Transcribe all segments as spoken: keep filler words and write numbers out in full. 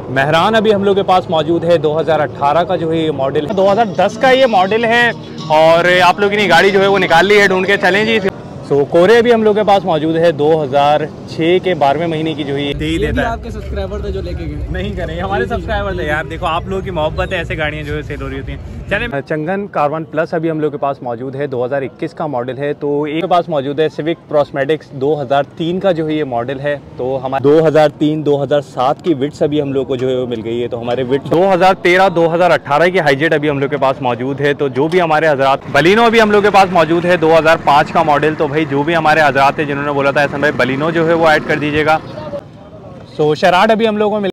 मेहरान अभी हम लोग के पास मौजूद है। दो हज़ार अठारह का जो है ये मॉडल है, दो हज़ार दस का ये मॉडल है और आप लोगों ने गाड़ी जो है वो निकाल ली है ढूंढ के। चलें जी। सो कोरे भी हम लोग के पास मौजूद है। दो हज़ार छह के बारहवें महीने की जो है दे ही देता है। आपके सब्सक्राइबर थे जो लेके गए? नहीं करें, हमारे सब्सक्राइबर थे यार। देखो आप लोगों की मोहब्बत है, ऐसे गाड़ियाँ जो है सेल हो रही होती हैं। चलें। चंगन कारवान प्लस अभी हम लोग के पास मौजूद है। दो हज़ार इक्कीस का मॉडल है। तो एक के पास मौजूद है सिविक प्रोस्मेटिक्स दो हज़ार तीन का जो है ये मॉडल है। तो हमारे दो हज़ार तीन दो हज़ार सात की विड्स अभी हम लोग को जो है वो मिल गई है। तो हमारे विड्स दो हज़ार तेरह दो हज़ार अठारह की हाईजेट अभी हम लोग के पास मौजूद है। तो जो भी हमारे हजरात, बलिनो अभी हम लोग के पास मौजूद है दो हज़ार पाँच का मॉडल। तो भाई जो भी हमारे हजरात थे जिन्होंने बोला था ऐसा भाई बलिनो जो है वो ऐड कर दीजिएगा। सो शराट अभी हम लोगों को मिल।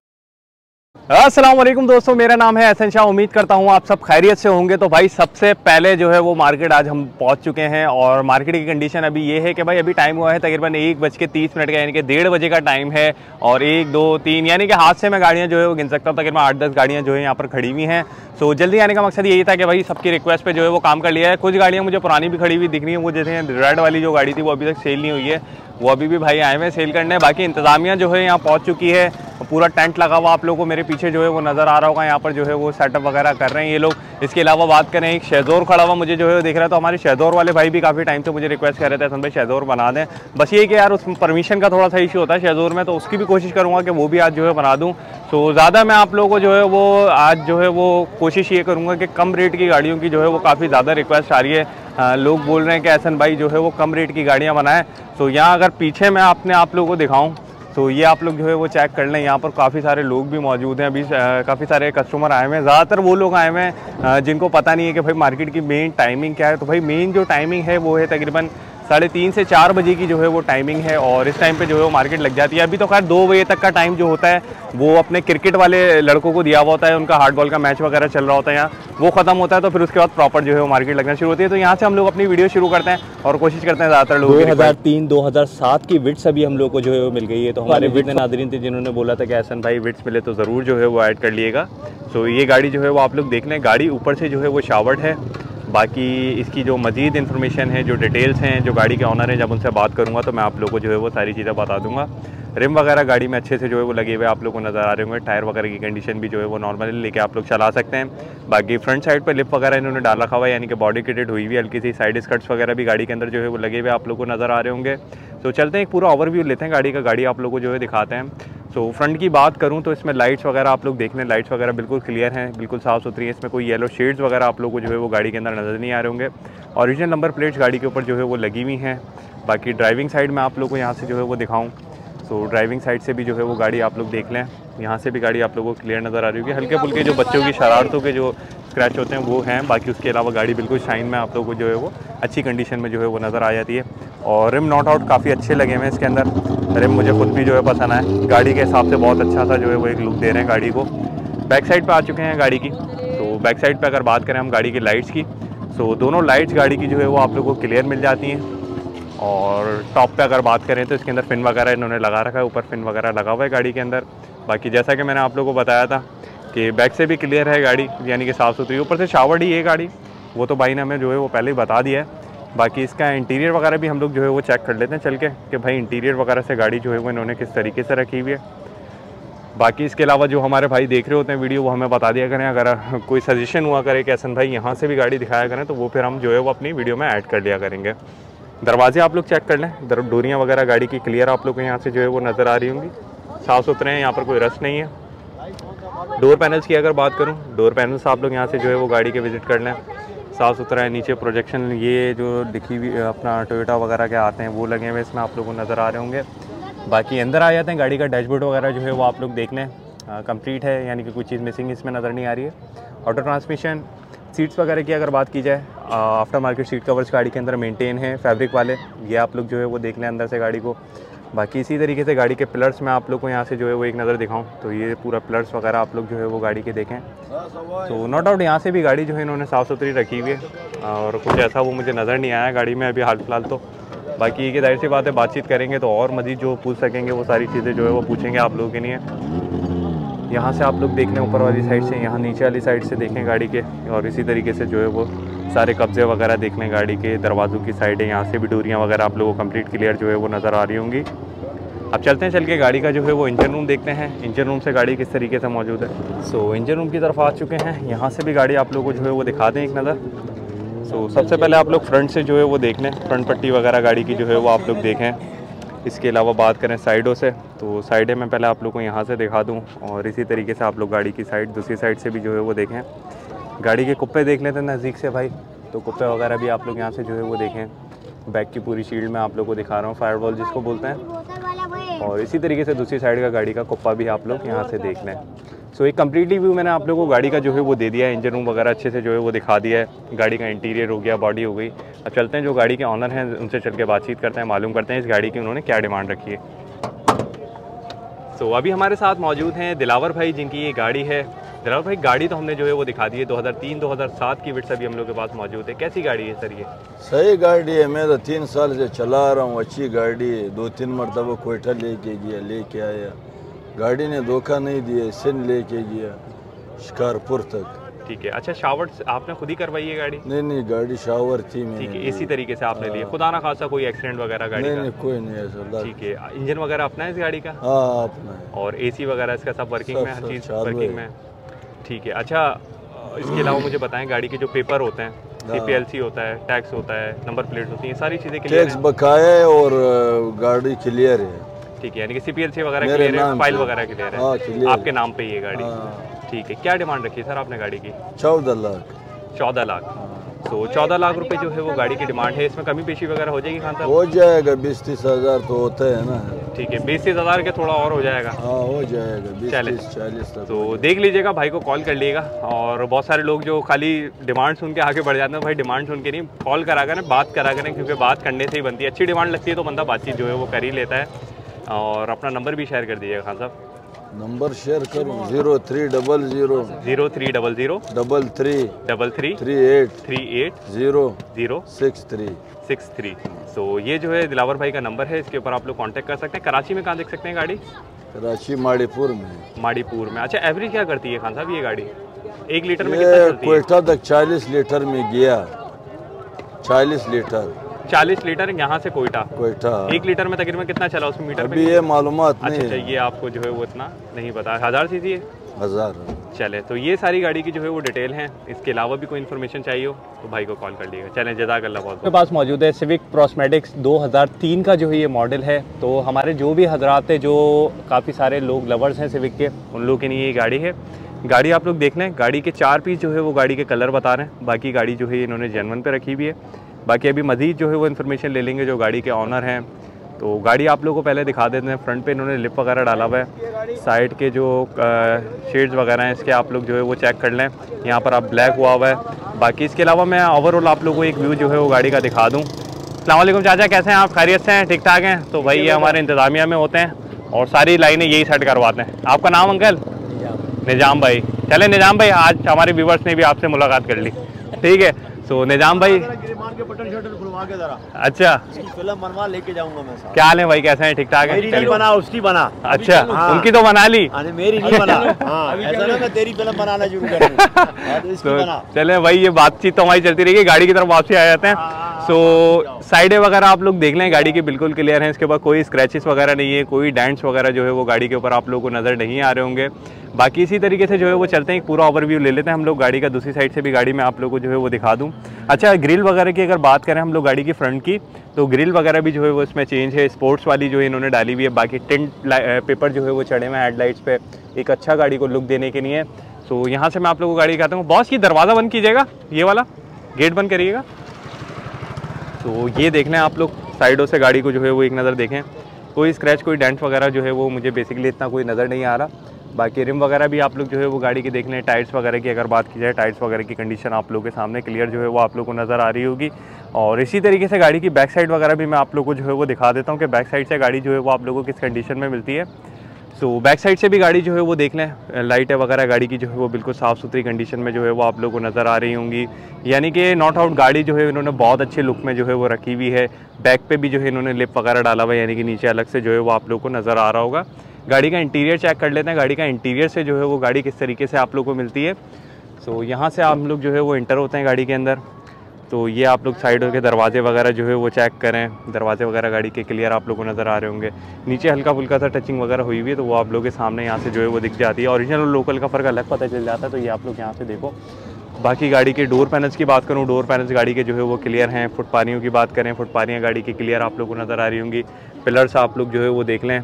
अस्सलाम वालेकुम दोस्तों, मेरा नाम है एहसन शाह। उम्मीद करता हूँ आप सब खैरियत से होंगे। तो भाई सबसे पहले जो है वो मार्केट आज हम पहुँच चुके हैं और मार्केट की कंडीशन अभी ये है कि भाई अभी टाइम हुआ है तकरीबन एक बज के तीस मिनट का, यानी कि डेढ़ बजे का टाइम है। और एक दो तीन यानी कि हाथ से मैं गाड़ियाँ जो है वो गिन सकता हूँ, तकरीबन आठ दस गाड़ियाँ जो है यहाँ पर खड़ी हुई हैं। सो जल्दी आने का मकसद यही था कि भाई सबकी रिक्वेस्ट पे जो है वो काम कर लिया है। कुछ गाड़ियाँ मुझे पुरानी भी खड़ी हुई दिख रही हैं। वो जैसे रेड वाली जो गाड़ी थी वो अभी तक सेल नहीं हुई है, वो अभी भी भाई आए हुए सेल करने। बाकी इंतज़ामिया जो है यहाँ पहुँच चुकी है, पूरा टेंट लगा हुआ आप लोगों को मेरे पीछे जो है वो नज़र आ रहा होगा। यहाँ पर जो है वो सेटअप वगैरह कर रहे हैं ये लोग। इसके अलावा बात करें, एक शेज़ोर खड़ा हुआ मुझे जो है दिख रहा है। तो हमारे शेज़ोर वाले भाई भी काफ़ी टाइम से मुझे रिक्वेस्ट कर रहे थे हसन भाई शेज़ोर बना दें। बस ये कि यार उस परमिशन का थोड़ा सा इशू होता है शेज़ोर में, तो उसकी भी कोशिश करूँगा कि वो भी आज जो है बना दूँ। तो ज़्यादा मैं आप लोगों को जो है वो आज जो है वो कोशिश ये करूँगा कि कम रेट की गाड़ियों की जो है वो काफ़ी ज़्यादा रिक्वेस्ट आ रही है। आ, लोग बोल रहे हैं कि एहसन भाई जो है वो कम रेट की गाड़ियाँ बनाएं। तो यहाँ अगर पीछे मैं अपने आप लोगों को दिखाऊं तो ये आप लोग जो है वो चेक कर लें। यहाँ पर काफ़ी सारे लोग भी मौजूद हैं। अभी काफ़ी सारे कस्टमर आए हुए हैं। ज़्यादातर वो लोग आए हुए हैं जिनको पता नहीं है कि भाई मार्केट की मेन टाइमिंग क्या है। तो भाई मेन जो टाइमिंग है वो है तकरीबन साढ़े तीन से चार बजे की जो है वो टाइमिंग है और इस टाइम पे जो है वो मार्केट लग जाती है। अभी तो खैर दो बजे तक का टाइम जो होता है वो अपने क्रिकेट वाले लड़कों को दिया हुआ होता है, उनका हार्ड बॉल का मैच वगैरह चल रहा होता है यहाँ, वो ख़त्म होता है। तो फिर उसके बाद प्रॉपर जो है वो मार्केट लगना शुरू होती है। तो यहाँ से हम लोग अपनी वीडियो शुरू करते हैं और कोशिश करते हैं ज़्यादातर लोग। दो हज़ार तीन दो हज़ार सात की विड्स अभी हम लोग को जो है वो मिल गई है। तो हमारे विड नादरीन थे जिन्होंने बोला था कि एहसन भाई विड्स मिले तो ज़रूर जो है वो ऐड कर लिएगा। सो ये गाड़ी जो है वो आप लोग देख लें। गाड़ी ऊपर से जो है वो शावर्ड है। बाकी इसकी जो मज़ीद इन्फॉर्मेशन है, जो डिटेल्स हैं, जो गाड़ी के ऑनर हैं, जब उनसे बात करूंगा तो मैं आप लोगों को जो है वो सारी चीज़ें बता दूंगा। रिम वगैरह गाड़ी में अच्छे से जो है वो लगे हुए आप लोगों को नज़र आ रहे होंगे। टायर वगैरह की कंडीशन भी जो है वो नॉर्मली लेके आप लोग चला सकते हैं। बाकी फ्रंट साइड पर लिप वगैरह इन्होंने डाल रखा हुआ है, यानी कि बॉडी किटेड हुई हुई हल्की सी साइड स्कर्ट्स वगैरह भी गाड़ी के अंदर जो है वो लगे हुए आप लोग को नज़र आ रहे होंगे। तो चलते हैं एक पूरा ओवरव्यू लेते हैं गाड़ी का, गाड़ी आप लोग को जो है दिखाते हैं। सो फ्रंट की बात करूं तो इसमें लाइट्स वगैरह आप लोग देख लें, लाइट्स वगैरह बिल्कुल क्लियर हैं, बिल्कुल साफ़ सुथरी है। इसमें कोई येलो शेड्स वगैरह आप लोग को जो है वो गाड़ी के अंदर नज़र नहीं आ रहे होंगे। ओरिजिनल नंबर प्लेट्स गाड़ी के ऊपर जो है वो लगी हुई हैं। बाकी ड्राइविंग साइड में आप लोग को यहाँ से जो है वो दिखाऊँ तो ड्राइविंग साइड से भी जो है वो गाड़ी आप लोग देख लें। यहाँ से भी गाड़ी आप लोगों को क्लियर नज़र आ रही होगी। हल्के फुल्के जो बच्चों की शरारतों के जो स्क्रैच होते हैं वो हैं। बाकी उसके अलावा गाड़ी बिल्कुल शाइन में आप लोगों को जो है वो अच्छी कंडीशन में जो है वो नज़र आ जाती है। और रिम नॉट आउट काफ़ी अच्छे लगे हुए हैं इसके अंदर। रिम मुझे खुद भी जो है पसंद आए, गाड़ी के हिसाब से बहुत अच्छा सा जो है वो एक लुक दे रहे हैं गाड़ी को। बैक साइड पर आ चुके हैं गाड़ी की। तो बैक साइड पर अगर बात करें हम गाड़ी की लाइट्स की, तो दोनों लाइट्स गाड़ी की जो है वो आप लोगों को क्लियर मिल जाती हैं। और टॉप पे अगर बात करें तो इसके अंदर फिन वगैरह इन्होंने लगा रखा है, ऊपर फिन वगैरह लगा हुआ है गाड़ी के अंदर। बाकी जैसा कि मैंने आप लोगों को बताया था कि बैक से भी क्लियर है गाड़ी, यानी कि साफ़ सुथरी। ऊपर से शावर्ड ही है गाड़ी, वो तो भाई ने हमें जो है वो पहले ही बता दिया है। बाकी इसका इंटीरियर वगैरह भी हम लोग जो है वो चेक कर लेते हैं चल के कि भाई इंटीरियर वगैरह से गाड़ी जो है वो इन्होंने किस तरीके से रखी हुई है। बाकी इसके अलावा जो हमारे भाई देख रहे होते हैं वीडियो वो हमें बता दिया करें, अगर कोई सजेशन हुआ करे कि एहसन भाई यहाँ से भी गाड़ी दिखाया करें तो वो फिर हम जो है वो अपनी वीडियो में ऐड कर लिया करेंगे। दरवाजे आप लोग चेक कर लें, डोरियाँ वगैरह गाड़ी की क्लियर आप लोग को यहाँ से जो है वो नज़र आ रही होंगी, साफ़ सुथरे हैं, यहाँ पर कोई रस्ट नहीं है। डोर पैनल्स की अगर बात करूँ, डोर पैनल्स आप लोग यहाँ से जो है वो गाड़ी के विज़िट कर लें, साफ़ सुथरा है। नीचे प्रोजेक्शन ये जो दिखी हुई अपना टोयोटा वगैरह के आते हैं वो लगे हुए इसमें आप लोगों को नज़र आ रहे होंगे। बाकी अंदर आ जाते हैं, गाड़ी का डैशबोर्ड वगैरह जो है वो आप लोग देख लें, कंप्लीट है, यानी कि कोई चीज़ मिसिंग इसमें नज़र नहीं आ रही है। ऑटो ट्रांसमिशन, सीट्स वगैरह की अगर बात की जाए, आफ्टर मार्केट सीट कवर्स गाड़ी के अंदर मेंटेन है, फैब्रिक वाले, ये आप लोग जो है वो देख लें अंदर से गाड़ी को। बाकी इसी तरीके से गाड़ी के पिलर्स में आप लोग को यहाँ से जो है वो एक नज़र दिखाऊं तो ये पूरा पिलर्स वगैरह आप लोग जो है वो गाड़ी के देखें। तो नो डाउट यहाँ से भी गाड़ी जो है इन्होंने साफ़ सुथरी रखी हुई है और कुछ ऐसा वो मुझे नज़र नहीं आया गाड़ी में अभी हाल फिलहाल। तो बाकी ये जाहिर सी बात है, बातचीत करेंगे तो और मज़ीद जो पूछ सकेंगे वो सारी चीज़ें जो है वो पूछेंगे आप लोगों के लिए। यहाँ से आप लोग देख लें ऊपर वाली साइड से, यहाँ नीचे वाली साइड से देखें गाड़ी के, और इसी तरीके से जो है वो सारे कब्जे वगैरह देख लें गाड़ी के। दरवाज़ों की साइड है, यहाँ से भी डोरियाँ वगैरह आप लोगों को कंप्लीट क्लियर जो है वो नज़र आ रही होंगी। अब चलते हैं, चल के गाड़ी का जो है वो इंजन रूम देखते हैं, इंजन रूम से गाड़ी किस तरीके से मौजूद है। सो इंजन रूम की तरफ आ चुके हैं, यहाँ से भी गाड़ी आप लोगों को जो है वो दिखा दें एक नज़र। सो सबसे पहले आप लोग फ्रंट से जो है वो देख लें, फ्रंट पट्टी वगैरह गाड़ी की जो है वो आप लोग देखें। इसके अलावा बात करें साइडों से, तो साइडें मैं पहले आप लोग को यहाँ से दिखा दूँ और इसी तरीके से आप लोग गाड़ी की साइड दूसरी साइड से भी जो है वो देखें। गाड़ी के कुप्पे देख लेते हैं नज़दीक से भाई, तो कुप्पे वगैरह भी आप लोग यहाँ से जो है वो देखें। बैक की पूरी शील्ड में आप लोग को दिखा रहा हूँ, फायरवॉल जिसको बोलते हैं। और इसी तरीके से दूसरी साइड का गाड़ी का कुप्पा भी आप लोग यहाँ से देख लें। सो एक कम्प्लीटली व्यू मैंने आप लोगों को गाड़ी का जो है वो दे दिया है, इंजन रूम वगैरह अच्छे से जो है वो दिखा दिया है, गाड़ी का इंटीरियर हो गया, बॉडी हो गई। अब चलते हैं जो गाड़ी के ऑनर हैं उनसे चल के बातचीत करते हैं, मालूम करते हैं इस गाड़ी की उन्होंने क्या डिमांड रखी है। सो so, अभी हमारे साथ मौजूद हैं दिलावर भाई, जिनकी ये गाड़ी है। दिलावर भाई, गाड़ी तो हमने जो है वो दिखा दी है, दो हज़ार तीन दो हज़ार सात की विट्स अभी हम लोग के पास मौजूद है। कैसी गाड़ी है सर ये? सही गाड़ी है, मैं तो तीन साल से चला रहा हूँ, अच्छी गाड़ी है। दो तीन मरतबा कोयटा लेके गया, लेके आया, गाड़ी ने धोखा नहीं दिया, सिंध लेके गया शिकारपुर तक। ठीक है। अच्छा, शावर आपने खुद ही करवाई है गाड़ी? नहीं नहीं, गाड़ी शावर थी। ठीक है, इसी तरीके से आपने लिया, खुदा ना खासा कोई एक्सीडेंट वगैरह गाड़ी नहीं, का? नहीं कोई नहीं है सर। ठीक है। इंजन वगैरह अपना है इस गाड़ी का? हाँ अपना है। और एसी वगैरह इसका सब वर्किंग में, हर चीज़ वर्किंग में? ठीक है। अच्छा, इसके अलावा मुझे बताएं, गाड़ी के जो पेपर होते हैं, सीपीएलसी होता है, टैक्स होता है, नंबर प्लेट होती है, सारी चीज़ें क्लियर टैक्स बकाया है और गाड़ी क्लियर है। ठीक है, यानी कि सीपीएलसी वगैरह क्लियर है, फाइल वगैरह क्लियर है? हाँ, क्लियर। आपके नाम पे ही है गाड़ी? ठीक है। क्या डिमांड रखी है सर आपने गाड़ी की? चौदह लाख। चौदह लाख तो चौदह लाख रुपए जो है वो गाड़ी की डिमांड है। इसमें कमी पेशी वगैरह हो जाएगी खान साहब? हो जाएगा, बीस तीस हज़ार तो होता है ना। ठीक है, बीस तीस हज़ार के थोड़ा और हो जाएगा? हाँ हो जाएगा, बीस तीस चालीस तक। तो देख लीजिएगा, भाई को कॉल कर लीजिएगा। और बहुत सारे लोग जो खाली डिमांड सुन के आगे बढ़ जाते हैं, भाई डिमांड सुन के नहीं, कॉल करा करें, बात करा करें, क्योंकि बात करने से ही बनती है। अच्छी डिमांड लगती है तो बंदा बातचीत जो है वो कर ही लेता है। और अपना नंबर भी शेयर कर दीजिएगा खान साहब। नंबर शेयर करूँ? Zero three double zero zero three double zero double three double three three eight three eight zero zero six three six three तो ये जो है दिलावर भाई का नंबर है, इसके ऊपर आप लोग कांटेक्ट कर सकते हैं। कराची में कहाँ देख सकते हैं गाड़ी? कराची माड़ीपुर में। माड़ीपुर में। अच्छा, एवरेज क्या करती है खान साहब ये गाड़ी? एक लीटर में ये कितना चलती है? कोयटा तक चालीस लीटर में गया, चालीस लीटर। चालीस लीटर यहाँ से कोयटा? कोयटा। एक लीटर में तकरीबन कितना चला उसमें मीटर? अभी ये मालूमात नहीं है। ये आपको जो है वो इतना नहीं पता। हजार सीसी है? हजार। चले, तो ये सारी गाड़ी की जो है वो डिटेल है। इसके अलावा भी कोई इन्फॉर्मेशन चाहिए हो तो भाई को कॉल कर लीजिएगा। चलें, जज़ाकल्लाह बहुत। मेरे पास मौजूद है सिविक प्रोस्मेटिक्स दो हज़ार तीन का जो है ये मॉडल है। तो हमारे जो भी हजरात है, जो काफ़ी सारे लोग लवर्स हैं सिविक के, उन लोगों के लिए ये गाड़ी है। गाड़ी आप लोग देख लें, गाड़ी के चार पीस जो है वो गाड़ी के कलर बता रहे हैं। बाकी गाड़ी जो है इन्होंने जेनवन पे रखी हुई है। बाकी अभी मज़ीद जो है वो इन्फॉर्मेशन ले लेंगे जो गाड़ी के ऑनर हैं। तो गाड़ी आप लोगों को पहले दिखा देते हैं। फ्रंट पे इन्होंने लिप वगैरह डाला हुआ है, साइड के जो शेड्स वगैरह हैं इसके आप लोग जो है वो चेक कर लें। यहाँ पर आप ब्लैक हुआ हुआ है। बाकी इसके अलावा मैं ओवरऑल आप लोगों को एक व्यू जो है वो गाड़ी का दिखा दूँ। अस्सलाम वालेकुम चाचा, कैसे हैं आप? खैरियत से हैं? ठीक ठाक हैं? तो भाई ये हमारे इंतज़ामिया में होते हैं और सारी लाइनें यही सेट करवाते हैं। आपका नाम अंकल? निजाम भाई। चले निजाम भाई, आज हमारे व्यूवर्स ने भी आपसे मुलाकात कर ली, ठीक है। तो निजाम भाई, बटन शटन खुलवा के जरा। अच्छा, फिल्म बनवा लेके जाऊंगा मैं साथ। क्या हाल है भाई, कैसे हैं? ठीक ठाक है? मेरी नहीं बना, उसकी बना। अच्छा, हाँ। उनकी तो बना ली? हाँ, मेरी नहीं बना। हाँ, ऐसा ना मैं तेरी फिल्म बनाना शुरू कर दूं। तो चले भाई, ये बातचीत तो हमारी चलती रहेगी, गाड़ी की तरफ वापसी आ जाते हैं। सो साइडें वगैरह आप लोग देख लें, गाड़ी की बिल्कुल क्लियर है। इसके ऊपर कोई स्क्रैचेस वगैरह नहीं है, कोई डेंट्स वगैरह जो है वो गाड़ी के ऊपर आप लोगों को नज़र नहीं आ रहे होंगे। बाकी इसी तरीके से जो है वो चलते हैं, एक पूरा ओवरव्यू ले लेते हैं हम लोग गाड़ी का। दूसरी साइड से भी गाड़ी में आप लोगों को जो है वो दिखा दूँ। अच्छा, ग्रिल वगैरह की अगर बात करें हम लोग गाड़ी की फ्रंट की, तो ग्रिल वगैरह भी जो है वो इसमें चेंज है, स्पोर्ट्स वाली जो है इन्होंने डाली हुई है। बाकी टिंट पेपर जो है वो चढ़े हुए हैं हेडलाइट्स पे, एक अच्छा गाड़ी को लुक देने के लिए। सो यहाँ से मैं आप लोगों को गाड़ी दिखाता हूँ। बॉस, ये दरवाज़ा बंद कीजिएगा, ये वाला गेट बंद करिएगा। तो ये देख लें आप लोग, साइडों से गाड़ी को जो है वो एक नज़र देखें, कोई स्क्रैच कोई डेंट वगैरह जो है वो मुझे बेसिकली इतना कोई नज़र नहीं आ रहा। बाकी रिम वगैरह भी आप लोग जो है वो गाड़ी की देख लें। टायर्स वगैरह की अगर बात की जाए, टायर्स वगैरह की कंडीशन आप लोगों के सामने क्लियर जो है वो आप लोग को नज़र आ रही होगी। और इसी तरीके से गाड़ी की बैक साइड वगैरह भी मैं आप लोगों को जो है वो दिखा देता हूँ कि बैक साइड से गाड़ी जो है वो आप लोगों को किस कंडीशन में मिलती है। सो बैक साइड से भी गाड़ी जो है वो देख लें, लाइटें वगैरह गाड़ी की जो है वो बिल्कुल साफ़ सुथरी कंडीशन में जो है वो आप लोगों को नज़र आ रही होंगी। यानी कि नॉट आउट गाड़ी जो है इन्होंने बहुत अच्छे लुक में जो है वो रखी हुई है। बैक पे भी जो है इन्होंने लिप वगैरह डाला हुआ है, यानी कि नीचे अलग से जो है वो आप लोग को नज़र आ रहा होगा। गाड़ी का इंटीरियर चेक कर लेते हैं, गाड़ी का इंटीरियर से जो है वो गाड़ी किस तरीके से आप लोग को मिलती है। सो यहाँ से हम लोग जो है वो इंटर होते हैं गाड़ी के अंदर। तो ये आप लोग साइड के दरवाजे वगैरह जो है वो चेक करें, दरवाजे वगैरह गाड़ी के क्लियर आप लोगों को नज़र आ रहे होंगे। नीचे हल्का फुल्का सा टचिंग वगैरह हुई हुई है तो वो आप लोगों के सामने यहाँ से जो है वो दिख जाती है। ओरिजिनल और लोकल का फ़र्क अलग पता चल जाता है, तो ये आप लोग यहाँ से देखो। बाकी गाड़ी के डोर पैनल्स की बात करूँ, डोर पैनल्स गाड़ी के जो है वो क्लियर हैं। फुटपारियों की बात करें, फुटपारियाँ गाड़ी की क्लियर आप लोगों को नज़र आ रही होंगी। पिलर्स आप लोग जो है वो देख लें।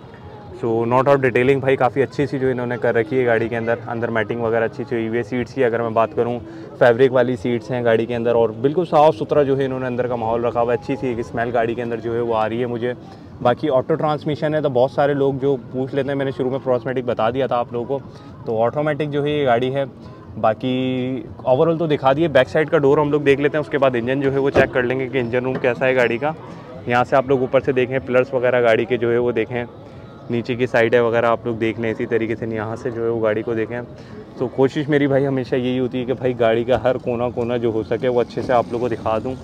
सो नॉट आउट डिटेलिंग भाई काफ़ी अच्छी सी जो इन्होंने कर रखी है गाड़ी के अंदर। अंदर मैटिंग वगैरह अच्छी सी हुई हुई है। सीट्स की अगर मैं बात करूँ, फैब्रिक वाली सीट्स हैं गाड़ी के अंदर और बिल्कुल साफ़ सुथरा जो है इन्होंने अंदर का माहौल रखा हुआ है। अच्छी सी एक स्मेल गाड़ी के अंदर जो है वो आ रही है मुझे। बाकी ऑटो ट्रांसमिशन है, तो बहुत सारे लोग जो पूछ लेते हैं, मैंने शुरू में प्रोस्मेटिक बता दिया था आप लोगों को, तो ऑटोमेटिक जो है ये गाड़ी है। बाकी ओवरऑल तो दिखा दिए। बैक साइड का डोर हम लोग देख लेते हैं, उसके बाद इंजन जो है वो चेक कर लेंगे कि इंजन रूम कैसा है गाड़ी का। यहाँ से आप लोग ऊपर से देखें, पिलर्स वगैरह गाड़ी के जो है वो देखें, नीचे की साइड है वगैरह आप लोग देख लें। इसी तरीके से यहाँ से जो है वो गाड़ी को देखें। तो कोशिश मेरी भाई हमेशा यही होती है कि भाई गाड़ी का हर कोना कोना जो हो सके वो अच्छे से आप लोग को दिखा दूँ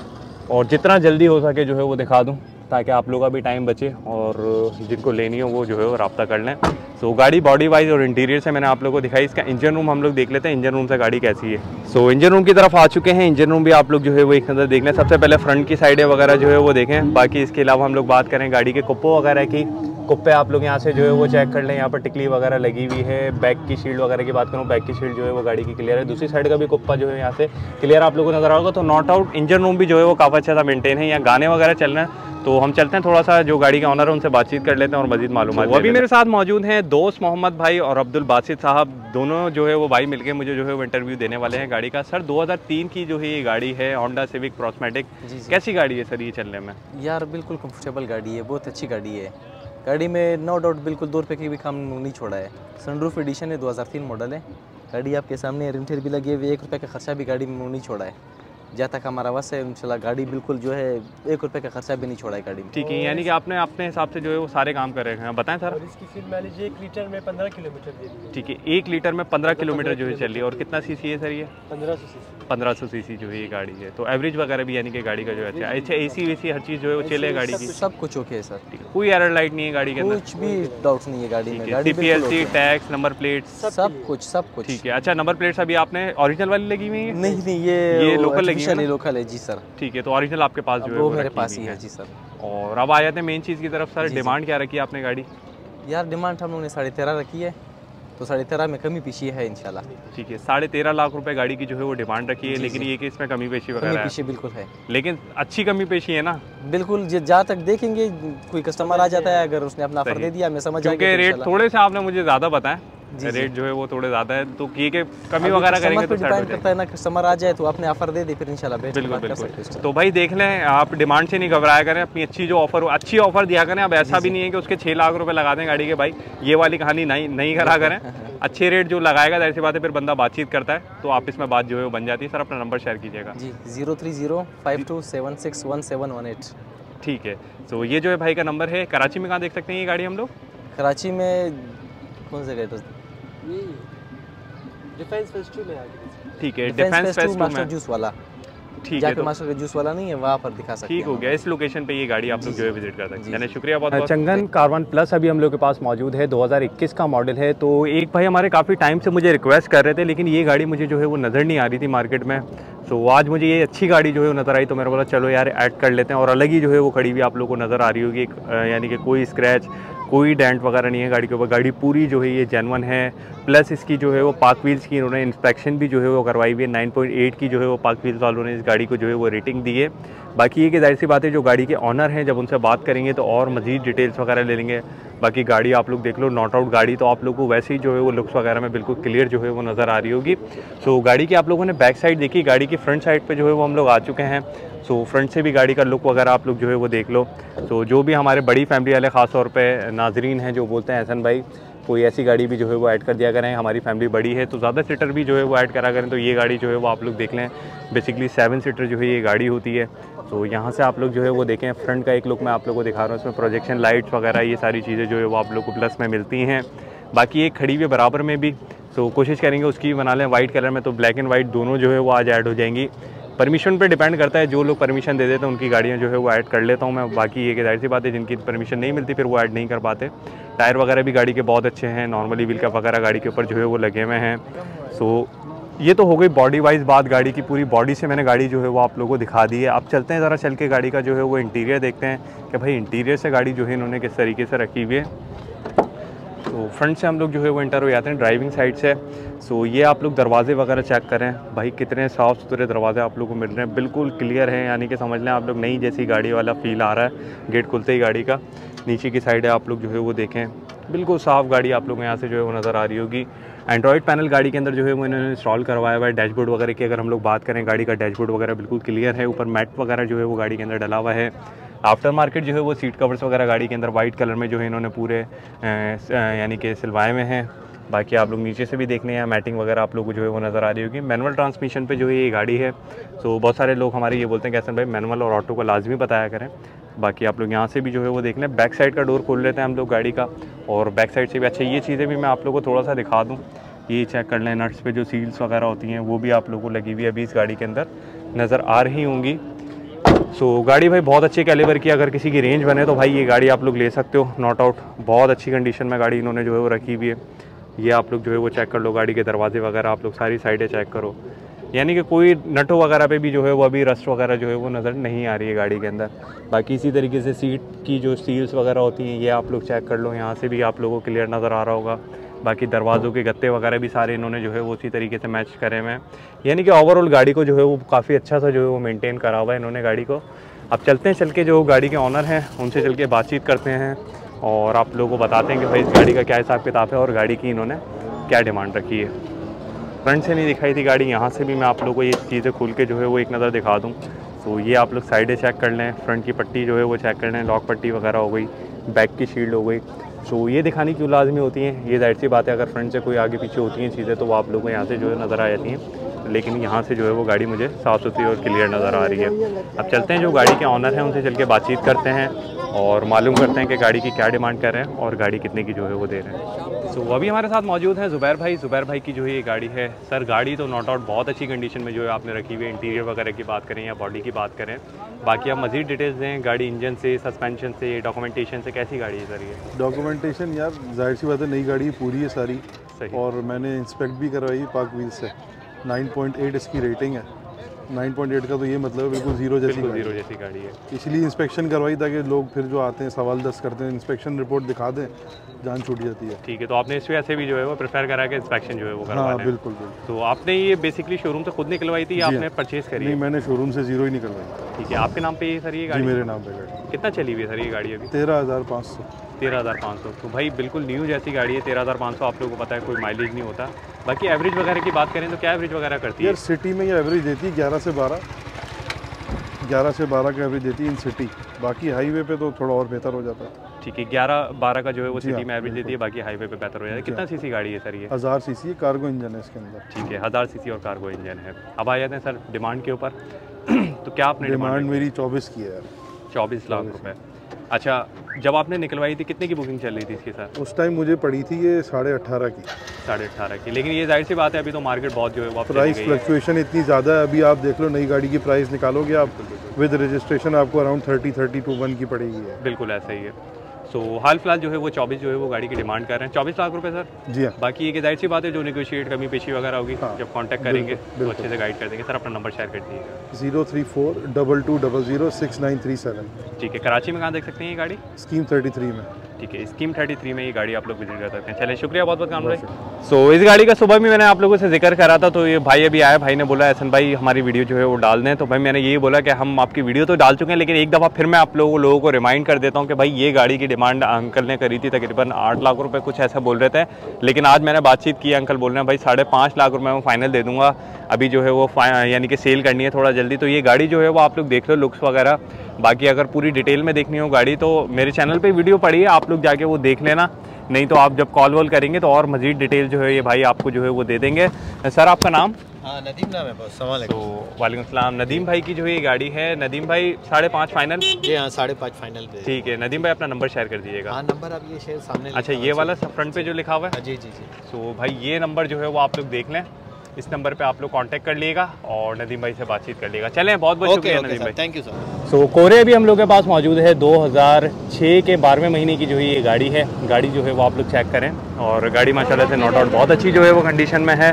और जितना जल्दी हो सके जो है वो दिखा दूँ, ताकि आप लोगों का भी टाइम बचे और जिनको लेनी हो वो जो है वो रब्ता कर लें। सो गाड़ी बॉडी वाइज और इंटीरियर से मैंने आप लोगों को दिखाई। इसका इंजन रूम हम लोग देख लेते हैं, इंजन रूम से गाड़ी कैसी है। सो इंजन रूम की तरफ आ चुके हैं। इंजन रूम भी आप लोग जो है वो एक नज़र देख लें। सबसे पहले फ्रंट की साइडें वगैरह जो है वो देखें। बाकी इसके अलावा हम लोग बात करें गाड़ी के कुप्पो वगैरह की, कुप्पे आप लोग यहाँ से जो है वो चेक कर लें। यहाँ पर टिकली वगैरह लगी हुई है। बैक की शील्ड वगैरह की बात करूँ, बैक की शील्ड जो है वो गाड़ी की क्लियर है। दूसरी साइड का भी कुप्पा जो है यहाँ से क्लियर आप लोगों को नजर आएगा। तो नॉट आउट इंजन रूम भी जो है वो काफ़ी अच्छा सा मेंटेन है। यहाँ गाने वगैरह चल रहे हैं, तो हम चलते हैं थोड़ा सा जो गाड़ी का ऑनर है उनसे बातचीत कर लेते हैं और मजीद मालूमात। वो अभी मेरे साथ मौजूद हैं दोस्त मोहम्मद भाई और अब्दुल बासित साहब। दोनों जो है वो भाई मिलके मुझे जो है वो इंटरव्यू देने वाले हैं गाड़ी का। सर दो हज़ार तीन की जो है ये गाड़ी है, होंडा सिविक प्रोस्मेटिक, कैसी गाड़ी है सर ये चलने में? यार बिल्कुल कंफर्टेबल गाड़ी है, बहुत अच्छी गाड़ी है। गाड़ी में नो डाउट बिल्कुल दो रुपये की भी काम नहीं छोड़ा है। सनरूफ एडिशन है, दो हज़ार तीन मॉडल है। गाड़ी आपके सामने रिंटेर भी लगी हुई, एक रुपये का खर्चा भी गाड़ी में नहीं छोड़ा है। जहाँ तक हमारा वस है इंशाल्लाह गाड़ी बिल्कुल जो है एक रुपये का खर्चा भी नहीं छोड़ा है गाड़ी में। ठीक है, यानी कि आपने अपने हिसाब से जो है वो सारे काम कर रहे हैं, बताएं सर। और इसकी फ्यूल माइलेज एक लीटर में पंद्रह किलोमीटर दे दी है। ठीक है, एक लीटर में पंद्रह किलोमीटर जो है चल रही है। और कितना सीसी है सर ये? पंद्रह सौ सीसी पंद्रह सौ सीसी जो है ये गाड़ी है। तो एवरेज वगैरह भी यानी कि गाड़ी का जो है अच्छा अच्छा एसी वेसी हर चीज़ जो है वो चले गाड़ी की? सब कुछ ओके है सर। कोई एरर लाइट नहीं है गाड़ी के अंदर? कुछ भी डाउट्स नहीं है गाड़ी में। C P L C, tax, number plate सब कुछ सब कुछ ठीक है। अच्छा नंबर प्लेट्स अभी आपने ओरिजिनल वाली लगी हुई है? नहीं नहीं, ये ये लोकल लगी है ना? लोकल है जी सर। ठीक है, तो ओरिजिनल आपके पास जो है वो मेरे पास ही है जी सर। और अब आ जाते हैं मेन चीज़ की तरफ सर। डिमांड क्या रखी है आपने गाड़ी? यार डिमांड हम लोगों ने साढ़े तेरह रखी है, तो साढ़े तेरह में कमी पेशी है इंशाल्लाह। ठीक है, साढ़े तेरह लाख रुपए गाड़ी की जो है वो डिमांड रखी है, लेकिन ये कि इसमें कमी पेशी वगैरह है? पेशी बिल्कुल है, लेकिन अच्छी कमी पेशी है ना? बिल्कुल। जहाँ तक देखेंगे कोई कस्टमर आ जाता है, अगर उसने अपना ऑफर दे दिया मैं समझ क्योंकि रेट थोड़े से आपने मुझे ज़्यादा बताया, रेट जो है वो थोड़े ज़्यादा है, तो ये कि कमी वगैरह करेंगे तो डिपेंड करता है ना, कस्टमर आ जाए तो अपने ऑफर दे दे फिर इंशाल्लाह बेस्ट बिल्कुल बिल्कुल। तो भाई देख लें, आप डिमांड से नहीं घबराया करें, अपनी अच्छी जो ऑफर अच्छी ऑफर दिया करें। अब ऐसा भी नहीं है कि उसके छः लाख रुपए लगा दें गाड़ी के, भाई ये वाली कहानी नहीं नहीं करा करें। अच्छे रेट जो लगाएगा जाहिर सी बात है फिर बंदा बातचीत करता है, तो आप इसमें बात जो है वो बन जाती है। सर अपना नंबर शेयर कीजिएगा। जी zero three zero five two seven six one seven one eight. ठीक है, तो ये जो है भाई का नंबर है। कराची में कहाँ देख सकते हैं ये गाड़ी हम लोग? कराची में कौन से गेट? डिफेंस फेज टू में आ गई। ठीक है, defence phase two master juice वाला। ठीक है, तो मास्टर जूस वाला नहीं है, वहाँ पर दिखा सकते हैं। ठीक हो गया, इस लोकेशन पे ये गाड़ी आप लोग जो है विजिट कर सकते हैं। यानी शुक्रिया बहुत बहुत। चंगन कारवान प्लस अभी हम लोग के पास मौजूद है, दो हज़ार इक्कीस का मॉडल है। तो एक भाई हमारे काफ़ी टाइम से मुझे रिक्वेस्ट कर रहे थे, लेकिन ये गाड़ी मुझे जो है वो नज़र नहीं आ रही थी मार्केट में। तो आज मुझे ये अच्छी गाड़ी जो है नज़र आई, तो मैंने बोला चलो यार ऐड कर लेते हैं। और अलग ही जो है वो खड़ी हुई आप लोग को नज़र आ रही होगी, यानी कि कोई स्क्रैच कोई डेंट वगैरह नहीं है गाड़ी के ऊपर। गाड़ी पूरी जो है ये जेन्युइन है। प्लस इसकी जो है वो पार्क व्हील्स की इन्होंने इंस्पेक्शन भी जो है वो करवाई हुई है। नाइन पॉइंट एट की जो है वो पार्क व्हील्स वालों ने इस गाड़ी को जो है वो रेटिंग दी है। बाकी ये कि जाहिर सी बात है जो गाड़ी के ऑनर हैं, जब उनसे बात करेंगे तो और मज़ीद डिटेल्स वगैरह ले लेंगे। बाकी गाड़ी आप लोग देख लो, नॉट आउट गाड़ी, तो आप लोग को वैसे ही जो है वो लुक्स वगैरह में बिल्कुल क्लियर जो है वो नज़र आ रही होगी। सो गाड़ी की आप लोगों ने बैक साइड देखी, गाड़ी की फ्रंट साइड पे जो है वो हम लोग आ चुके हैं। सो फ्रंट से भी गाड़ी का लुक वगैरह आप लोग जो है वो देख लो। तो जो भी हमारे बड़ी फैमिली वाले ख़ास तौर पे नाजरीन हैं जो बोलते हैं एहसन भाई कोई ऐसी गाड़ी भी जो है वो ऐड कर दिया करें, हमारी फैमिली बड़ी है तो ज़्यादा सीटर भी जो है वो ऐड करा करें, तो ये गाड़ी जो है वो आप लोग देख लें। बेसिकली सेवन सीटर जो है ये गाड़ी होती है। तो यहाँ से आप लोग जो है वो देखें, फ्रंट का एक लुक मैं आप लोग को दिखा रहा हूँ। इसमें प्रोजेक्शन लाइट्स वगैरह ये सारी चीज़ें जो है वो आप लोग को प्लस में मिलती हैं। बाकी एक खड़ी हुई बराबर में भी, तो कोशिश करेंगे उसकी बना लें वाइट कलर में, तो ब्लैक एंड वाइट दोनों जो है वो आज ऐड हो जाएंगी। परमिशन पे डिपेंड करता है, जो लोग परमिशन दे देते हैं उनकी गाड़ियाँ जो है वो ऐड कर लेता हूँ मैं। बाकी ये कि जाहिर सी बात है जिनकी परमिशन नहीं मिलती फिर वो ऐड नहीं कर पाते। टायर वगैरह भी गाड़ी के बहुत अच्छे हैं, नॉर्मली व्हील कैप वगैरह गाड़ी के ऊपर जो है वो लगे हुए हैं। सो ये तो हो गई बॉडी वाइज बात गाड़ी की, पूरी बॉडी से मैंने गाड़ी जो है वो आप लोगों को दिखा दी है। अब चलते हैं ज़रा चल के गाड़ी का जो है वो इंटीरियर देखते हैं कि भाई इंटीरियर से गाड़ी जो है इन्होंने किस तरीके से रखी हुई है। तो फ्रंट से हम लोग जो है वो इंटर हो जाते हैं ड्राइविंग साइड से। सो ये आप लोग दरवाजे वगैरह चेक करें भाई, कितने साफ़ सुथरे दरवाजे आप लोग को मिल रहे हैं, बिल्कुल क्लियर हैं, यानी कि समझ लें आप लोग नई जैसी गाड़ी वाला फील आ रहा है गेट खुलते ही गाड़ी का। नीचे की साइड है आप लोग जो है वो देखें, बिल्कुल साफ़ गाड़ी आप लोग को यहाँ से जो है वो नज़र आ रही होगी। एंड्रॉइड पैनल गाड़ी के अंदर जो है वो इन्होंने इंस्टॉल करवाया हुआ है। डैशबोर्ड वगैरह की अगर हम लोग बात करें, गाड़ी का डैशबोर्ड वगैरह बिल्कुल क्लियर है। ऊपर मैट वगैरह जो है वो गाड़ी के अंदर डला हुआ है। आफ्टर मार्केट जो है वो सीट कवर्स वगैरह गाड़ी के अंदर वाइट कलर में जो है इन्होंने पूरे यानी कि सिलवाए में हैं। बाकी आप लोग नीचे से भी देखने हैं, मैटिंग वगैरह आप लोगों को जो है वो नज़र आ रही होगी। मैनुअल ट्रांसमिशन पे जो है ये गाड़ी है। सो बहुत सारे लोग हमारे ये बोलते हैं कि हसन भाई मैनुअल और ऑटो को लाजमी बताया करें। बाकी आप लोग यहाँ से भी जो है वो देख लें। बैक साइड का डोर खोल लेते हैं हम लोग गाड़ी का, और बैक साइड से भी अच्छा ये चीज़ें भी मैं आप लोगों को थोड़ा सा दिखा दूँ। ये चेक कर लें, नट्स पे जो सील्स वगैरह होती हैं वो भी आप लोगों को लगी हुई अभी इस गाड़ी के अंदर नज़र आ रही होंगी। सो so, गाड़ी भाई बहुत अच्छे कैलिबर की, अगर किसी की रेंज बने तो भाई ये गाड़ी आप लोग ले सकते हो, नॉट आउट। बहुत अच्छी कंडीशन में गाड़ी इन्होंने जो है वो रखी हुई है। ये आप लोग जो है वो चेक कर लो, गाड़ी के दरवाजे वगैरह आप लोग सारी साइडें चेक करो, यानी कि कोई नटों वगैरह पे भी जो है वो अभी रस्ट वगैरह जो है वो नज़र नहीं आ रही है गाड़ी के अंदर। बाकी इसी तरीके से सीट की जो सील्स वगैरह होती हैं ये आप लोग चेक कर लो, यहाँ से भी आप लोगों को क्लियर नज़र आ रहा होगा। बाकी दरवाज़ों के गत्ते वगैरह भी सारे इन्होंने जो है वो उसी तरीके से मैच करे हुए हैं, यानी कि ओवरऑल गाड़ी को जो है वो काफ़ी अच्छा सा जो है वो मेंटेन करा हुआ है इन्होंने गाड़ी को। अब चलते हैं, चल के जो गाड़ी के ऑनर हैं उनसे चल के बातचीत करते हैं और आप लोगों को बताते हैं कि भाई इस गाड़ी का क्या हिसाब किताब है और गाड़ी की इन्होंने क्या डिमांड रखी है। फ्रंट से नहीं दिखाई थी गाड़ी, यहाँ से भी मैं आप लोगों को ये चीज़ें खुल के जो है वो एक नज़र दिखा दूँ। तो ये आप लोग साइडें चेक कर लें, फ्रंट की पट्टी जो है वो चेक कर लें, लॉक पट्टी वगैरह हो गई, बैक की शील्ड हो गई। सो ये दिखानी क्यों लाजमी होती हैं, ये जाहिर सी बात है, अगर फ्रंट से कोई आगे पीछे होती हैं चीज़ें तो वो आप लोगों को यहाँ से जो है नज़र आ जाती हैं, लेकिन यहाँ से जो है वो गाड़ी मुझे साफ़ सुथरी और क्लियर नज़र आ रही है। अब चलते हैं जो गाड़ी के ऑनर हैं उनसे चल के बातचीत करते हैं और मालूम करते हैं कि गाड़ी की क्या डिमांड कर रहे हैं और गाड़ी कितने की जो है वो दे रहे हैं। सो so, अभी हमारे साथ मौजूद हैं ज़ुबैर भाई। ज़ुबैर भाई की जो है ये गाड़ी है, सर गाड़ी तो नॉट आउट बहुत अच्छी कंडीशन में जो है आपने रखी हुई है। इंटीरियर वगैरह की बात करें या बॉडी की बात करें, बाकी आप मज़ीद डिटेल्स दें, गाड़ी इंजन से, सस्पेंशन से, डॉक्यूमेंटेशन से, कैसी गाड़ी है सर ये? डॉक्यूमेंटेशन यार जाहिर सी बात है, नई गाड़ी पूरी है सारी सही। और मैंने इंस्पेक्ट भी करवाई पाक व्हील से। नाइन पॉइंट एट इसकी रेटिंग है। नाइन पॉइंट एट का तो ये मतलब है बिल्कुल जीरो जैसी गाड़ी, जीरो जैसी गाड़ी है। इसलिए इंस्पेक्शन करवाई ताकि लोग फिर जो आते हैं सवाल दस करते हैं, इंस्पेक्शन रिपोर्ट दिखा दें, जान छूट जाती है। ठीक है, तो आपने इस वजह से भी जो है वो प्रेफर करा कि इंस्पेक्शन जो है वो करवा हाँ लें। बिल्कुल बिल्कुल। तो आपने ये बेसिकली शोरूम से खुद निकलवाई थी या आपने परचेज करी? नहीं, मैंने शोरूम से जीरो ही निकलवाई। ठीक है, आपके नाम पे ये सर ये जी गाड़ी? मेरे नाम पे गाड़ी। कितना चली हुई है सर ये गाड़ी अभी? तेरह हज़ार पाँच सौ। तेरह हज़ार पाँच सौ तो भाई बिल्कुल न्यू जैसी गाड़ी है। तेरह हज़ार पाँच सौ आप लोगों को पता है कोई माइलेज नहीं होता। बाकी एवरेज वगैरह की बात करें तो क्या एवरेज वगैरह करती है? यार सिटी में ये एवरेज देती है ग्यारह से बारह, ग्यारह से बारह का एवरेज देती है इन सिटी। बाकी हाईवे पे तो थोड़ा और बेहतर हो जाता है। ठीक है, ग्यारह बारह का जो है वो सिटी हाँ, में एवरेज देती है, बाकी हाईवे पे बेहतर हो जाता है। कितना सीसी गाड़ी है सर ये? हज़ार सी सी कार्गो इंजन है इसके अंदर। ठीक है, हज़ार सीसी और कार्गो इंजन है। अब आ जाते हैं सर डिमांड के ऊपर। तो क्या आपने डिमांड मेरी चौबीस की है यार। चौबीस लाख रुपए। अच्छा, जब आपने निकलवाई थी कितने की बुकिंग चल रही थी इसके साथ? उस टाइम मुझे पड़ी थी ये साढ़े अट्ठारह की। साढ़े अट्ठारह की, लेकिन ये जाहिर सी बात है अभी तो मार्केट बहुत जो है वो प्राइस फ्लक्चुएशन इतनी ज़्यादा है। अभी आप देख लो, नई गाड़ी की प्राइस निकालोगे आप विद रजिस्ट्रेशन आपको around thirty thirty two one की पड़ेगी है। बिल्कुल ऐसा ही है। सो हाल फिलहाल जो है वो चौबीस जो है वो गाड़ी की डिमांड कर रहे हैं, चौबीस लाख रुपए सर। जी हाँ। बाकी ये कि जाहिर सी बात है जो नेगोशिएट कमी पेशी वगैरह होगी हाँ, जब कांटेक्ट करेंगे तो अच्छे से गाइड कर देंगे। सर अपना नंबर शेयर कर दीजिएगा। Zero three four double two double zero six nine three seven. ठीक है, कराची में कहाँ देख सकते हैं ये गाड़ी? स्कीम थर्टी थ्री में। ठीक है, स्कीम थर्टी थ्री में ये गाड़ी आप लोग विजिट कर सकते हैं। चलिए शुक्रिया बहुत बहुत काम भाई। सो इस गाड़ी का सुबह भी मैंने आप लोगों से जिक्र करा था, तो ये भाई अभी आया, भाई ने बोला हसन भाई हमारी वीडियो जो है वो डाल दें। तो भाई मैंने यही बोला कि हम आपकी वीडियो तो डाल चुके हैं, लेकिन एक दफ़ा फिर मैं आप लोगों लोगों को रिमाइंड कर देता हूँ कि भाई ये गाड़ी की डिमांड अंकल ने करी थी तकरीबन आठ लाख रुपये कुछ ऐसा बोल रहे थे, लेकिन आज मैंने बातचीत की, अंकल बोल रहे हैं भाई साढ़े पाँच लाख रुपये मैं फाइनल दे दूँगा। अभी जो है वो यानी कि सेल करनी है थोड़ा जल्दी। तो ये गाड़ी जो है वो आप लोग देख लो लुक्स वगैरह। बाकी अगर पूरी डिटेल में देखनी हो गाड़ी तो मेरे चैनल पे वीडियो पड़ी है, आप लोग जाके वो देख लेना, नहीं तो आप जब कॉल वॉल करेंगे तो और मज़ीद डिटेल जो है ये भाई आपको जो है वो दे देंगे। सर आपका नाम? हाँ नदीम नाम है बस। सवाल तो वालेकुम सलाम। नदीम भाई की जो है ये गाड़ी है, नदीम भाई साढ़े पाँच फाइनल? जी हाँ, साढ़े पाँच फाइनल पे। ठीक है, नदीम भाई अपना नंबर शेयर कर दीजिएगा। हाँ नंबर आप ये शेयर सामने। अच्छा, ये वाला फ्रंट पे जो लिखा हुआ है? जी जी जी। तो भाई ये नंबर जो है वो आप लोग देख लें, इस नंबर पे आप लोग कांटेक्ट कर लीजिएगा और नदीम भाई से बातचीत कर लीजिएगा। चलें, बहुत बहुत शुक्रिया नदीम भाई, थैंक यू सर। सो कोरे भी हम लोग के पास मौजूद है। दो हज़ार छह के बारहवें महीने की जो है ये गाड़ी है। गाड़ी जो है वो आप लोग चेक करें और गाड़ी माशाल्लाह से नॉट आउट बहुत अच्छी जो है वो कंडीशन में है।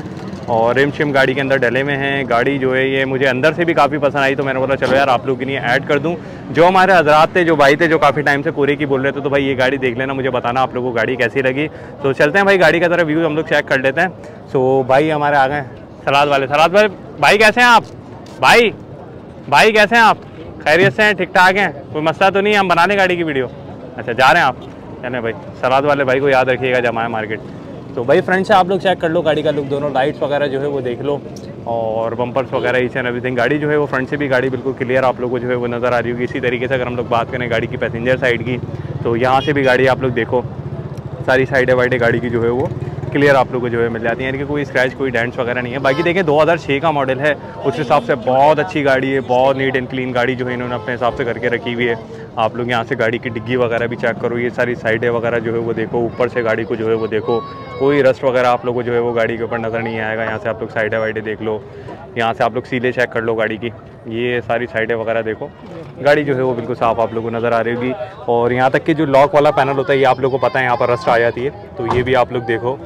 और रिम शिम गाड़ी के अंदर डले हुए हैं। गाड़ी जो है ये मुझे अंदर से भी काफ़ी पसंद आई, तो मैंने बोला चलो यार आप लोग के लिए ऐड कर दूं। जो हमारे हजरात थे, जो भाई थे, जो काफ़ी टाइम से कोरे की बोल रहे थे, तो भाई ये गाड़ी देख लेना, मुझे बताना आप लोगों को गाड़ी कैसी लगी। तो चलते हैं भाई गाड़ी का तरह व्यू हम लोग चेक कर लेते हैं। सो भाई हमारे आ गए सलाद वाले। सलाद वाले भाई कैसे हैं आप? भाई भाई कैसे हैं आप? खैरियत से हैं? ठीक ठाक हैं? कोई मसला तो नहीं है? हम बना लें गाड़ी की वीडियो। अच्छा जा रहे हैं आप? चलें भाई, सलाद वाले भाई को याद रखिएगा जमाया मार्केट। तो भाई फ्रंट से आप लोग चेक कर लो गाड़ी का लुक, दोनों लाइट्स वगैरह जो है वो देख लो, और बम्पर्स वगैरह ईच एंड एवरीथिंग। गाड़ी जो है वो फ्रंट से भी गाड़ी बिल्कुल क्लियर आप लोगों को जो है वो नज़र आ रही होगी। इसी तरीके से अगर हम लोग बात करें गाड़ी की पैसेंजर साइड की, तो यहाँ से भी गाड़ी आप लोग देखो, सारी साइडें वाइडें गाड़ी की जो है वो क्लियर आप लोग को जो है मिल जाती है, यानी कि कोई स्क्रैच कोई डेंट्स वगैरह नहीं है। बाकी देखें दो हज़ार छह का मॉडल है, उस हिसाब से बहुत अच्छी गाड़ी है, बहुत नीट एंड क्लीन गाड़ी जो है इन्होंने अपने हिसाब से करके रखी हुई है। आप लोग यहाँ से गाड़ी की डिग्गी वगैरह भी चेक करो, ये सारी साइडें वगैरह जो है वो देखो, ऊपर से गाड़ी को जो है वो देखो, कोई रस्ट वगैरह आप लोग को जो है वो गाड़ी के ऊपर नज़र नहीं आएगा। यहाँ से आप लोग साइडें वाइडें देख लो, यहाँ से आप लोग सीले चेक कर लो गाड़ी की, ये सारी साइडें वगैरह देखो, गाड़ी जो है वो बिल्कुल साफ़ आप लोगों को नज़र आ रही होगी। और यहाँ तक कि जो लॉक वाला पैनल होता है ये आप लोग को पता है यहाँ पर रस्ट आ जाती है, तो ये भी आप लोग देखो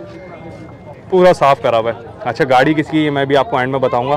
पूरा साफ़ करा हुआ है। अच्छा गाड़ी किसकी है मैं भी आपको एंड में बताऊंगा।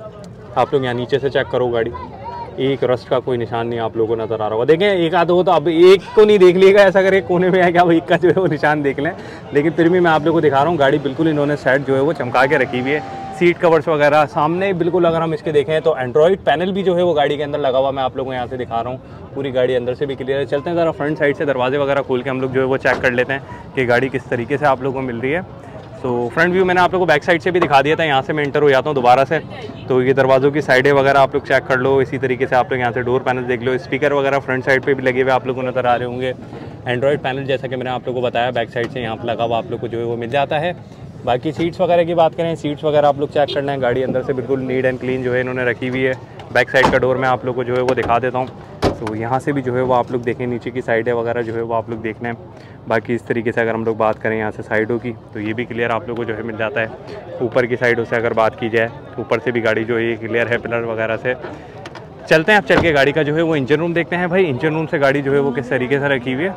आप लोग यहाँ नीचे से चेक करो गाड़ी, एक रस्ट का कोई निशान नहीं आप लोगों को नज़र आ रहा होगा। देखें एक आध हो तो अब एक को नहीं देख लीजिएगा, ऐसा करे कोने में है क्या वो एक का जो है वो निशान देख लें, लेकिन फिर भी मैं आप लोग को दिखा रहा हूँ गाड़ी बिल्कुल इन्होंने सेट जो है वो चमका के रखी हुई है। सीट कवर्स वगैरह सामने बिल्कुल, अगर हम इसके देखें तो एंड्रॉइड पैनल भी जो है वो गाड़ी के अंदर लगा हुआ, मैं आप लोगों को यहाँ से दिखा रहा हूँ। पूरी गाड़ी अंदर से भी क्लियर है। चलते हैं ज़रा फ्रंट साइड से दरवाजे वगैरह खोल के हम लोग जो है वो चेक कर लेते हैं कि गाड़ी किस तरीके से आप लोगों को मिल रही है। तो फ्रंट व्यू मैंने आप लोगों को बैक साइड से भी दिखा दिया था, यहाँ से मैं इंटर हो जाता हूँ दोबारा से। तो ये दरवाज़ों की साइडें वगैरह आप लोग चेक कर लो, इसी तरीके से आप लोग यहाँ से डोर पैनल देख लो, स्पीकर वगैरह फ्रंट साइड पे भी लगे हुए आप लोगों को नज़र आ रहे होंगे। एंड्रॉइड पैनल जैसा कि मैंने आप लोगों को बताया बैक साइड से यहाँ पर लगा हुआ आप लोग को जो है वो मिल जाता है। बाकी सीट्स वगैरह की बात करें, सीट्स वगैरह आप लोग चेक करना है, गाड़ी अंदर से बिल्कुल नीट एंड क्लीन जो है इन्होंने रखी हुई है। बैक साइड का डोर मैं आप लोग को जो है वो दिखा देता हूँ, तो यहाँ से भी जो है वो आप लोग देखें, नीचे की साइडें वगैरह जो है वो आप लोग देखना है। बाकी इस तरीके से अगर हम लोग बात करें यहाँ से साइडों की, तो ये भी क्लियर आप लोग को जो है मिल जाता है। ऊपर की साइडों से अगर बात की जाए, ऊपर से भी गाड़ी जो है ये क्लियर है पिलर वगैरह से। चलते हैं अब चल के गाड़ी का जो है वो इंजन रूम देखते हैं। भाई इंजन रूम से गाड़ी जो है वो किस तरीके से रखी हुई है,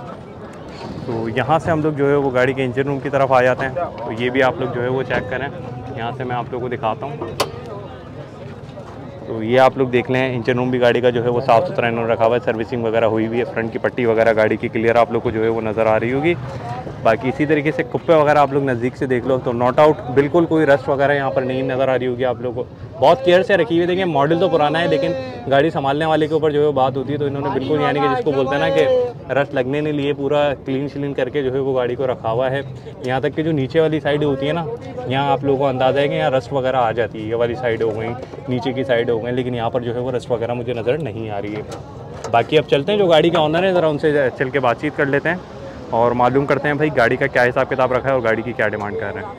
तो यहाँ से हम लोग जो है वो गाड़ी के इंजन रूम की तरफ आ जाते हैं। तो ये भी आप लोग जो है वो चेक करें, यहाँ से मैं आप लोग को दिखाता हूँ। तो ये आप लोग देख लें, इंजन रूम भी गाड़ी का जो है वो साफ़ सुथरा इन्होंने रखा हुआ है, सर्विसिंग वगैरह हुई हुई है, फ्रंट की पट्टी वगैरह गाड़ी की क्लियर आप लोग को जो है वो नज़र आ रही होगी। बाकी इसी तरीके से कुप्पे वगैरह आप लोग नज़दीक से देख लो, तो नॉट आउट बिल्कुल कोई रस्ट वगैरह यहाँ पर नहीं नज़र आ रही होगी आप लोग को, बहुत केयर से रखी हुई है। देखिए मॉडल तो पुराना है, लेकिन गाड़ी संभालने वाले के ऊपर जो है बात होती है, तो इन्होंने बिल्कुल यानी कि जिसको बोलते हैं ना कि रस्ट लगने नहीं लिए, पूरा क्लीन श्लीन करके जो है वो गाड़ी को रखा हुआ है। यहाँ तक कि जो नीचे वाली साइड होती है ना, यहाँ आप लोगों को अंदाज़ा है कि यहाँ रस्ट वगैरह आ जाती है, ये वाली साइड हो गई, नीचे की साइड हो गई, लेकिन यहाँ पर जो है वो रस्ट वगैरह मुझे नज़र नहीं आ रही है। बाकी अब चलते हैं जो गाड़ी के ऑनर है, ज़रा उनसे चल के बातचीत कर लेते हैं और मालूम करते हैं भाई गाड़ी का क्या हिसाब किताब रखा है और गाड़ी की क्या डिमांड कर रहे हैं।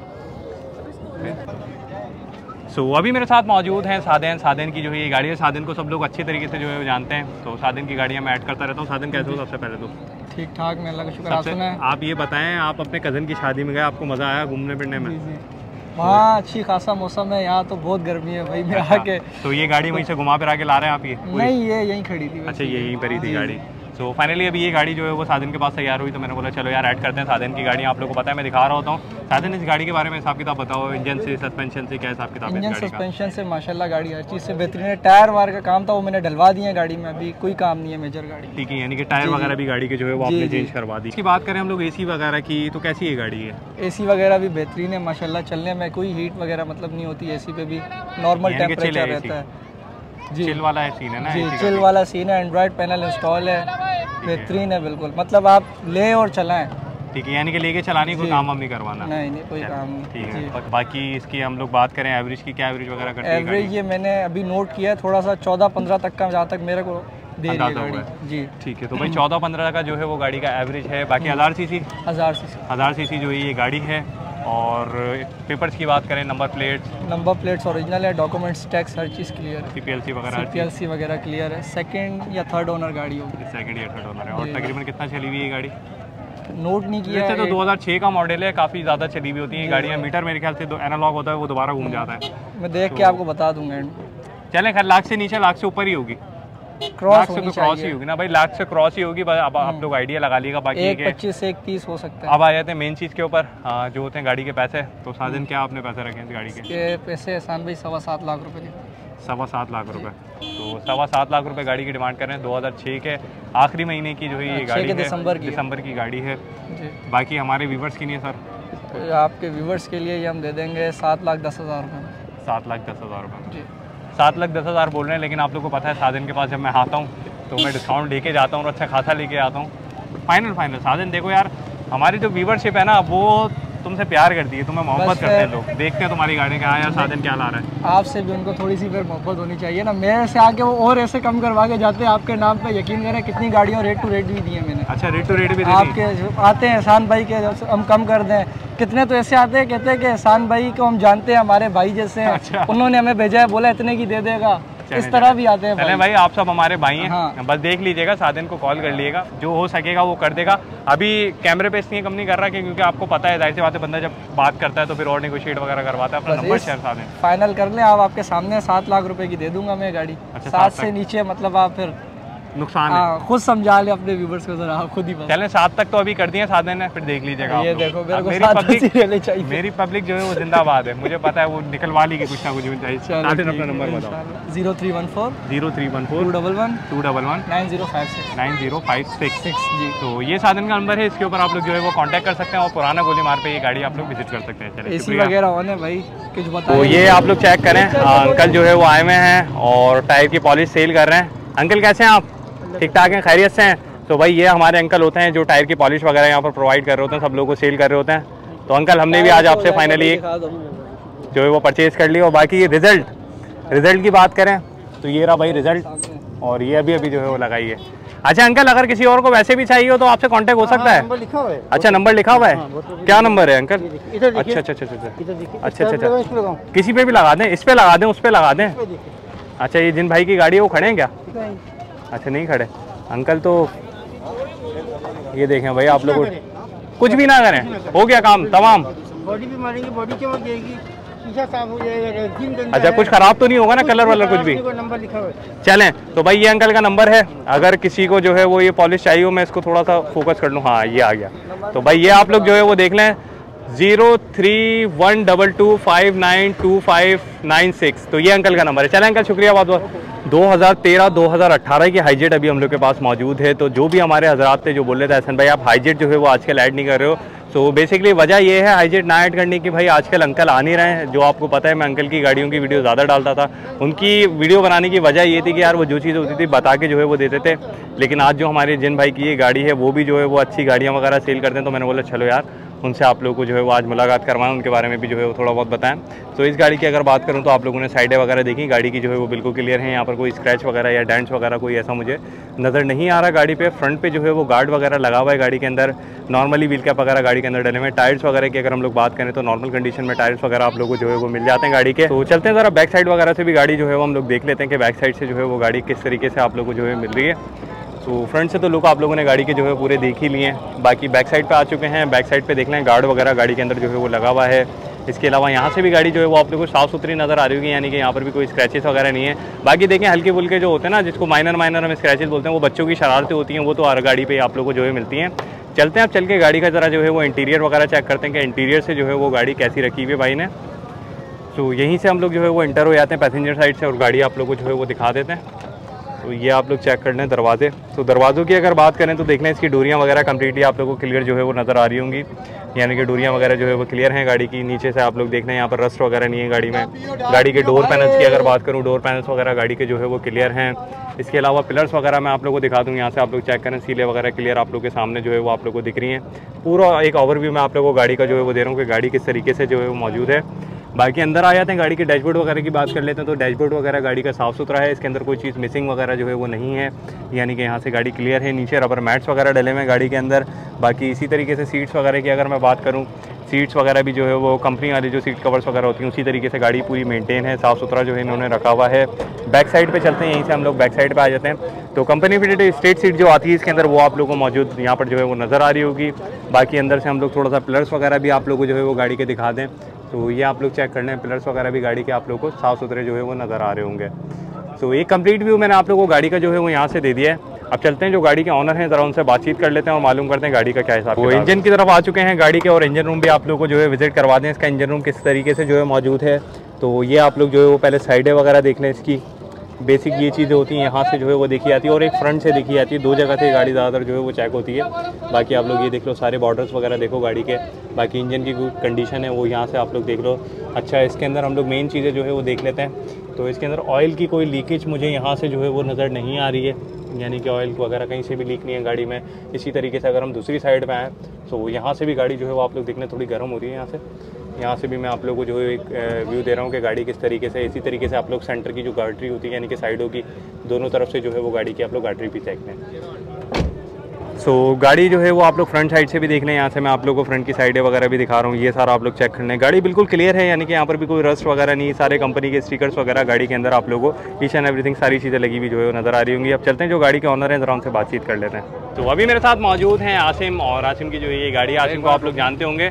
सो so, अभी मेरे साथ मौजूद हैं सादेन। सादेन की जो है ये गाड़ी है, सादेन को सब लोग अच्छी तरीके से जो है वो जानते हैं, तो सादेन की गाड़ियाँ मैं ऐड करता रहता हूँ। सादेन कैसे हो? सबसे पहले तो ठीक ठाक, मैं अल्लाह का शुक्र। सबसे आप ये बताएं, आप अपने कज़न की शादी में गए, आपको मज़ा आया घूमने फिरने में? वहाँ अच्छी खासा मौसम है, यहाँ तो बहुत गर्मी है भाई। मैं आके तो ये गाड़ी वहीं से घुमा फिरा के ला रहे हैं आप? ये नहीं, ये यहीं खड़ी थी। अच्छा, ये यहीं पर ही थी गाड़ी। सो so, फाइनली अभी ये गाड़ी जो है वो साधन के पास तैयार हुई, तो मैंने बोला चलो यार ऐड करते हैं साधन की गाड़ी। आप लोगों को पता है मैं दिखा रहा होता हूँ। साधन इस गाड़ी के बारे में हिसाब किताब बताओ, इंजन से सस्पेंशन से क्या हिसाब किताब है? इंजन सस्पेंशन से माशाल्लाह गाड़ी हर चीज़ से बेहतरीन है। टायर वार का काम था वो मैंने डलवा दिया है गाड़ी में, अभी कोई काम नहीं है मेजर गाड़ी। ठीक है, यानी कि टायर वगैरह भी गाड़ी के जो है वो आपने चेंज करवा दी। इसकी बात करें हम लोग एसी वगैरह की, तो कैसी है गाड़ी है? एसी वगैरह भी बेहतरीन है माशाल्लाह, चलने में कोई हीट वगैरह मतलब नहीं होती। एसी पे भी नॉर्मल टेम्परेचर रहता है। जी, चिल वाला सीन है ना? जी, चिल वाला सीन है। एंड्रॉइड पैनल इंस्टॉल है, बेहतरीन है बिल्कुल, मतलब आप ले और चलाएं। ठीक है, यानी कि लेके चलानी, कोई काम हम नहीं करवाना? नहीं नहीं, कोई काम नहीं। ठीक है। बाकी इसकी हम लोग बात करें एवरेज की, क्या एवरेज वगैरह करती है? एवरेज ये मैंने अभी नोट किया है, थोड़ा सा चौदह पंद्रह तक का जहाँ तक मेरे को दे रही है गाड़ी। जी ठीक है, तो भाई चौदह पंद्रह का जो है वो गाड़ी का एवरेज है। बाकी हज़ार सी सी हज़ार सी सी हज़ार सी सी जो है ये गाड़ी है। और पेपर्स की बात करें, number plates number plates original है, डॉक्यूमेंट्स टैक्स हर चीज़ क्लियर है, सीपीएलसी वगैरह सीपीएलसी वगैरह क्लियर है। सेकंड या थर्ड ओनर गाड़ी होगी। सेकंड या थर्ड ओनर है। और तकरीबन कितना चली हुई है गाड़ी? नोट नहीं किया वैसे तो दो हज़ार छह का मॉडल है, काफ़ी ज़्यादा चली हुई होती है गाड़ियाँ। मीटर मेरे ख्याल से दो एनालॉग होता है, वो दोबारा घूम जाता है। मैं देख के आपको बता दूंगा। चलें खैर, लाख से नीचे लाख से ऊपर ही होगी। क्रॉस लाख से होनी तो क्रॉस ही चाहिए। होगी ना भाई, लाख से क्रॉस ही होगी। बस अब आप लोग आइडिया लगा लिएगा। बाकी एक ये पच्चीस से एक तीस हो सकता है। अब आ जाते हैं मेन चीज़ के ऊपर, हाँ, जो होते हैं गाड़ी के पैसे। तो साजन क्या आपने पैसे रखे हैं इस गाड़ी के? के पैसे एहसान भाई सवा सात लाख रुपए के। सवा सात लाख रुपए। तो सवा सात लाख रुपए गाड़ी की डिमांड कर रहे हैं। दो हज़ार छह के आखिरी महीने की जो है ये गाड़ी है, दिसंबर की दिसंबर की गाड़ी है जी। बाकी हमारे व्यूवर्स की नहीं है सर? तो आपके व्यूवर्स के लिए ये हम दे देंगे सात लाख दस हज़ार रुपये में। सात लाख दस हज़ार रुपये जी। सात लाख दस हज़ार बोल रहे हैं, लेकिन आप लोग को पता है साजन के पास जब मैं आता हूँ तो मैं डिस्काउंट लेके जाता हूँ और अच्छा खासा लेके आता हूँ। फाइनल फाइनल साजन देखो यार, हमारी जो व्यूवरशिप है ना वो तुमसे प्यार करती है, तुम्हें मोहब्बत करते हैं लोग, देखते हैं तुम्हारी गाड़ी का, हाँ यार साजन क्या ला रहा है। आपसे भी उनको थोड़ी सी फिर मोहब्बत होनी चाहिए ना, मेरे से आके वो और ऐसे कम करवा के जाते हैं आपके नाम पे। यकीन करें कितनी गाड़ियों रेट टू रेट भी दी है मैंने। अच्छा, रेट टू रेट भी दे दी? आपके जो आते हैं एहसान भाई के जब हम कम कर दें, कितने तो ऐसे आते हैं कहते हैं कि एहसान भाई को हम जानते हैं, हमारे भाई जैसे हैं। अच्छा। उन्होंने हमें भेजा है, बोला इतने की दे देगा। इस तरह भी आते हैं चले भाई, आप सब हमारे भाई हैं। हाँ। बस देख लीजिएगा, साजन को कॉल कर लीजिएगा, जो हो सकेगा वो कर देगा। अभी कैमरे पे इसलिए कम नहीं कर रहा कि क्योंकि आपको पता है जाहिर सी बात है, बंदा जब बात करता है तो फिर और नेगोशिएट वगैरह करवाता है। अपना नंबर शेयर साजन फाइनल कर लें आप, आपके सामने सात लाख रुपए की दे दूंगा मैं गाड़ी। अच्छा, सात सात से नीचे मतलब आप फिर नुकसान है। हाँ, खुद समझा ले अपने व्यूवर्स को जरा, आप खुद ही बता। चलें सात तक तो अभी कर दिए साधन ने, फिर देख लीजिएगा आप ये लोग। देखो मेरे अब को मेरी सात पब्लिक बजे रहने चाहिए। मेरी पब्लिक जो है वो जिंदाबाद है, मुझे पता है वो निकलवा ली कि कुछ ना कुछ भी चाहिए। साजन अपना नंबर बताओ। Zero three one four zero three one two four double one two double one nine zero five six nine zero five six six जी। तो ये साधन का नंबर है, इसके ऊपर आप लोग जो है वो कांटेक्ट कर सकते हैं और पुराना गोली मार पे ये गाड़ी आप लोग विजिट कर सकते हैं। चलिए एसी शुक्रिया। वगैरह होने भाई कुछ बता। तो ये आप लोग चेक करें, अंकल जो है वो आए हुए हैं और टायर की पॉलिश सेल कर रहे हैं। अंकल कैसे हैं आप? ठीक ठाक हैं, खैरियत से हैं? तो भाई ये हमारे अंकल होते हैं जो टायर की पॉलिश वगैरह यहाँ पर प्रोवाइड कर रहे होते हैं, सब लोगों को सेल कर रहे होते हैं। तो अंकल हमने भी आज आपसे फाइनली एक जो है वो परचेज़ कर लिया। और बाकी रिजल्ट रिजल्ट की बात करें तो ये रहा भाई रिजल्ट, और ये अभी अभी जो है वो लगाई है। अच्छा अंकल, अगर किसी और को वैसे भी चाहिए हो तो आपसे कांटेक्ट हो सकता है? लिखा हुआ है। अच्छा, नंबर लिखा हुआ है? क्या नंबर है अंकल? इधर अच्छा देखिए, अच्छा अच्छा अच्छा इधर देखिए। अच्छा अच्छा इस पे अच्छा लगाऊं? किसी पे भी लगा दें, इस पे लगा दें, उस पे लगा दें। अच्छा, ये जिन भाई की गाड़ी है वो खड़े हैं क्या? अच्छा, नहीं खड़े अंकल। तो ये देखें भाई, आप लोग कुछ भी ना करें, हो गया काम तमाम। बॉडी भी मारेंगे, बॉडी चमक जाएगी, शीशा साफ हो जाएगा, रेजिन गंदा अच्छा, है। कुछ खराब तो नहीं होगा ना, कलर वलर कुछ भी? नंबर लिखा हुआ है। चलें, तो भाई ये अंकल का नंबर है, अगर किसी को जो है वो ये पॉलिश चाहिए हो, मैं इसको थोड़ा सा फोकस कर लूँ। हाँ, ये आ गया। तो भाई ये आप लोग जो है वो देख लें, zero three one double two five nine two five nine six तो ये अंकल का नंबर है। चलें अंकल, शुक्रिया बहुत बहुत। दो हज़ार तेरह दो हज़ार अठारह की हाईजेट अभी हम लोग के पास मौजूद है। तो जो भी हमारे हजरात थे जो बोल रहे थे हसन भाई आप हाईजेट जो है वो आजकल ऐड नहीं कर रहे हो, तो बेसिकली वजह ये है हाईजेट ना ऐड करने की, भाई आजकल अंकल आ नहीं रहे हैं। जो आपको पता है मैं अंकल की गाड़ियों की वीडियो ज़्यादा डालता था, उनकी वीडियो बनाने की वजह ये थी कि यार वो जो चीज़ होती थी बता के जो है वो देते थे। लेकिन आज जो हमारे जिन भाई की ये गाड़ी है वो भी जो है वो अच्छी गाड़ियाँ वगैरह सेल करते हैं, तो मैंने बोला चलो यार उनसे आप लोगों को जो है वो आज मुलाकात करवाएं, उनके बारे में भी जो है वो थोड़ा बहुत बताएं। तो इस गाड़ी की अगर बात करूं तो आप लोगों ने साइडें वगैरह देखी, गाड़ी की जो है वो बिल्कुल क्लियर है, यहाँ पर कोई स्क्रैच वगैरह या डेंट्स वगैरह कोई ऐसा मुझे नज़र नहीं आ रहा गाड़ी पे। फ्रंट पे जो है वो गार्ड वगैरह लगा हुआ है गाड़ी के अंदर, नॉर्मली व्हील कैप वगैरह गाड़ी के अंदर डले हुए हैं। टायर्स वगैरह की अगर हम लोग बात करें तो नॉर्मल कंडीशन में टायर्स वगैरह आप लोगों को जो है वो मिल जाते हैं गाड़ी के। तो चलते हैं ज़रा बैक साइड वगैरह से भी गाड़ी जो है वो हम लोग देख लेते हैं कि बैक साइड से जो है वो गाड़ी किस तरीके से आप लोगों को जो है मिल रही है। तो फ्रंट से तो लुक आप लोगों ने गाड़ी के जो है पूरे देख ही लिए हैं, बाकी बैक साइड पे आ चुके हैं। बैक साइड पे देख लें गार्ड वगैरह गाड़ी के अंदर जो है वो लगा हुआ है। इसके अलावा यहाँ से भी गाड़ी जो है वो आप लोगों को साफ़ सुथरी नज़र आ रही होगी, यानी कि यहाँ पर भी कोई स्क्रैचेस वगैरह नहीं है। बाकी देखें हल्के फुल्के जो होते हैं ना, जिसको माइनर माइनर हम स्क्रैचेस बोलते हैं, वो बच्चों की शरारतें होती हैं, वो तो हर गाड़ी पे आप लोगों को जो है मिलती हैं। चलते हैं अब चल के गाड़ी का ज़रा जो है वो इंटीरियर वगैरह चेक करते हैं कि इंटीरियर से जो है वो गाड़ी कैसी रखी हुई है भाई ने। तो यहीं से हम लोग जो है वो इंटर हो जाते हैं पैसेंजर साइड से और गाड़ी आप लोगों को जो है वो दिखा देते हैं। तो ये आप लोग चेक कर लें दरवाजे। तो दरवाज़ों की अगर बात करें तो देख लें इसकी डोरियाँ वगैरह कम्प्लीटली आप लोगों को क्लियर जो है वो नज़र आ रही होंगी, यानी कि डोरियाँ वगैरह जो है वो क्लियर हैं गाड़ी की। नीचे से आप लोग देख लें यहाँ पर रस्ट वगैरह नहीं है गाड़ी में। गाड़ी के डोर पैनल्स की अगर बात करूँ, डोर पैनल्स वगैरह गाड़ी के जो है वो क्लियर हैं। इसके अलावा पिलर्स वगैरह मैं आप लोगों को दिखा दूँ, यहाँ से आप लोग चेक करें, सीलें वगैरह क्लियर आप लोग के सामने जो है वो आप लोग को दिख रही हैं। पूरा एक ओवरव्यू मैं आप लोगों को गाड़ी का जो है वो दे रहा हूँ कि गाड़ी किस तरीके से जो है वो मौजूद है। बाकी अंदर आ जाते हैं, गाड़ी के डैशबोर्ड वगैरह की बात कर लेते हैं। तो डैशबोर्ड वगैरह गाड़ी का साफ़ सुथरा है, इसके अंदर कोई चीज़ मिसिंग वगैरह जो है वो नहीं है, यानी कि यहाँ से गाड़ी क्लियर है। नीचे रबर मैट्स वगैरह डले हुए हैं गाड़ी के अंदर। बाकी इसी तरीके से सीट्स वगैरह की अगर मैं बात करूँ, सीट्स वगैरह भी जो है वो कंपनी वाली जो सीट कवर्स वगैरह होती हैं उसी तरीके से गाड़ी पूरी मेंटेन है, साफ़ सुथरा जो है इन्होंने रखा हुआ है। बैक साइड पे चलते हैं, यहीं से हम लोग बैक साइड पे आ जाते हैं। तो कंपनी फिटेड स्ट्रेट सीट जो आती है इसके अंदर वो आप लोगों को मौजूद यहाँ पर जो है वो नज़र आ रही होगी। बाकी अंदर से हम लोग थोड़ा सा पिलर्स वगैरह भी आप लोगों को जो है वो गाड़ी के दिखा दें। तो ये आप लोग चेक कर लें, पिलर्स वगैरह भी गाड़ी के आप लोगों को साफ़ सुथरे जो है वो नज़र आ रहे होंगे। सो एक कंप्लीट व्यू मैंने आप लोगों को गाड़ी का जो है वो यहाँ से दे दिया है। अब चलते हैं जो गाड़ी के ऑनर हैं ज़रा उनसे बातचीत कर लेते हैं और मालूम करते हैं गाड़ी का क्या हिसाब है। वो इंजन की तरफ आ चुके हैं गाड़ी के, और इंजन रूम भी आप लोगों को जो है विजिट करवा दें। इसका इंजन रूम किस तरीके से जो है मौजूद है, तो ये आप लोग जो है वो पहले साइडें वगैरह देख लें। इसकी बेसिक ये चीज़ें होती हैं, यहाँ से जो है वो देखी जाती है और एक फ्रंट से देखी जाती है। दो जगह से गाड़ी ज़्यादातर जो है वो चेक होती है। बाकी आप लोग ये देख लो, सारे बॉर्डर्स वगैरह देखो गाड़ी के। बाकी इंजन की कंडीशन है वो यहाँ से आप लोग देख लो। अच्छा, इसके अंदर हम लोग मेन चीज़ें जो है वो देख लेते हैं। तो इसके अंदर ऑयल की कोई लीकेज मुझे यहाँ से जो है वो नज़र नहीं आ रही है, यानी कि ऑयल वगैरह कहीं से भी लीक नहीं है गाड़ी में। इसी तरीके से अगर हम दूसरी साइड पे आएँ तो यहाँ से भी गाड़ी जो है वो आप लोग देखने थोड़ी गर्म हो रही है। यहाँ से यहाँ से भी मैं आप लोगों को जो है एक व्यू दे रहा हूँ कि गाड़ी किस तरीके से। इसी तरीके से आप लोग सेंटर की जो गार्डरी होती है, यानी कि साइडों की दोनों तरफ से जो है वो गाड़ी की आप लोग गार्डरी भी चेक लें। सो so, गाड़ी जो है वो आप लोग फ्रंट साइड से भी देख लें। यहाँ से मैं आप लोगों को फ्रंट की साइडें वगैरह भी दिखा रहा हूँ, ये सारा आप लोग चेक कर लें। गाड़ी बिल्कुल क्लियर है, यानी कि यहाँ पर भी कोई रस्ट वगैरह नहीं। सारे कंपनी के स्टिकर्स वगैरह गाड़ी के अंदर आप लोगों को ईच एंड एवरीथिंग सारी चीज़ें लगी हुई जो है वो नज़र आ रही होंगी। अब चलते हैं जो गाड़ी के ऑनर हैं ज़रा उनसे बातचीत कर लेते हैं। तो अभी मेरे साथ मौजूद हैं आसिम, और आसिम की जो है ये गाड़ी, आसिम को आप लोग जानते होंगे।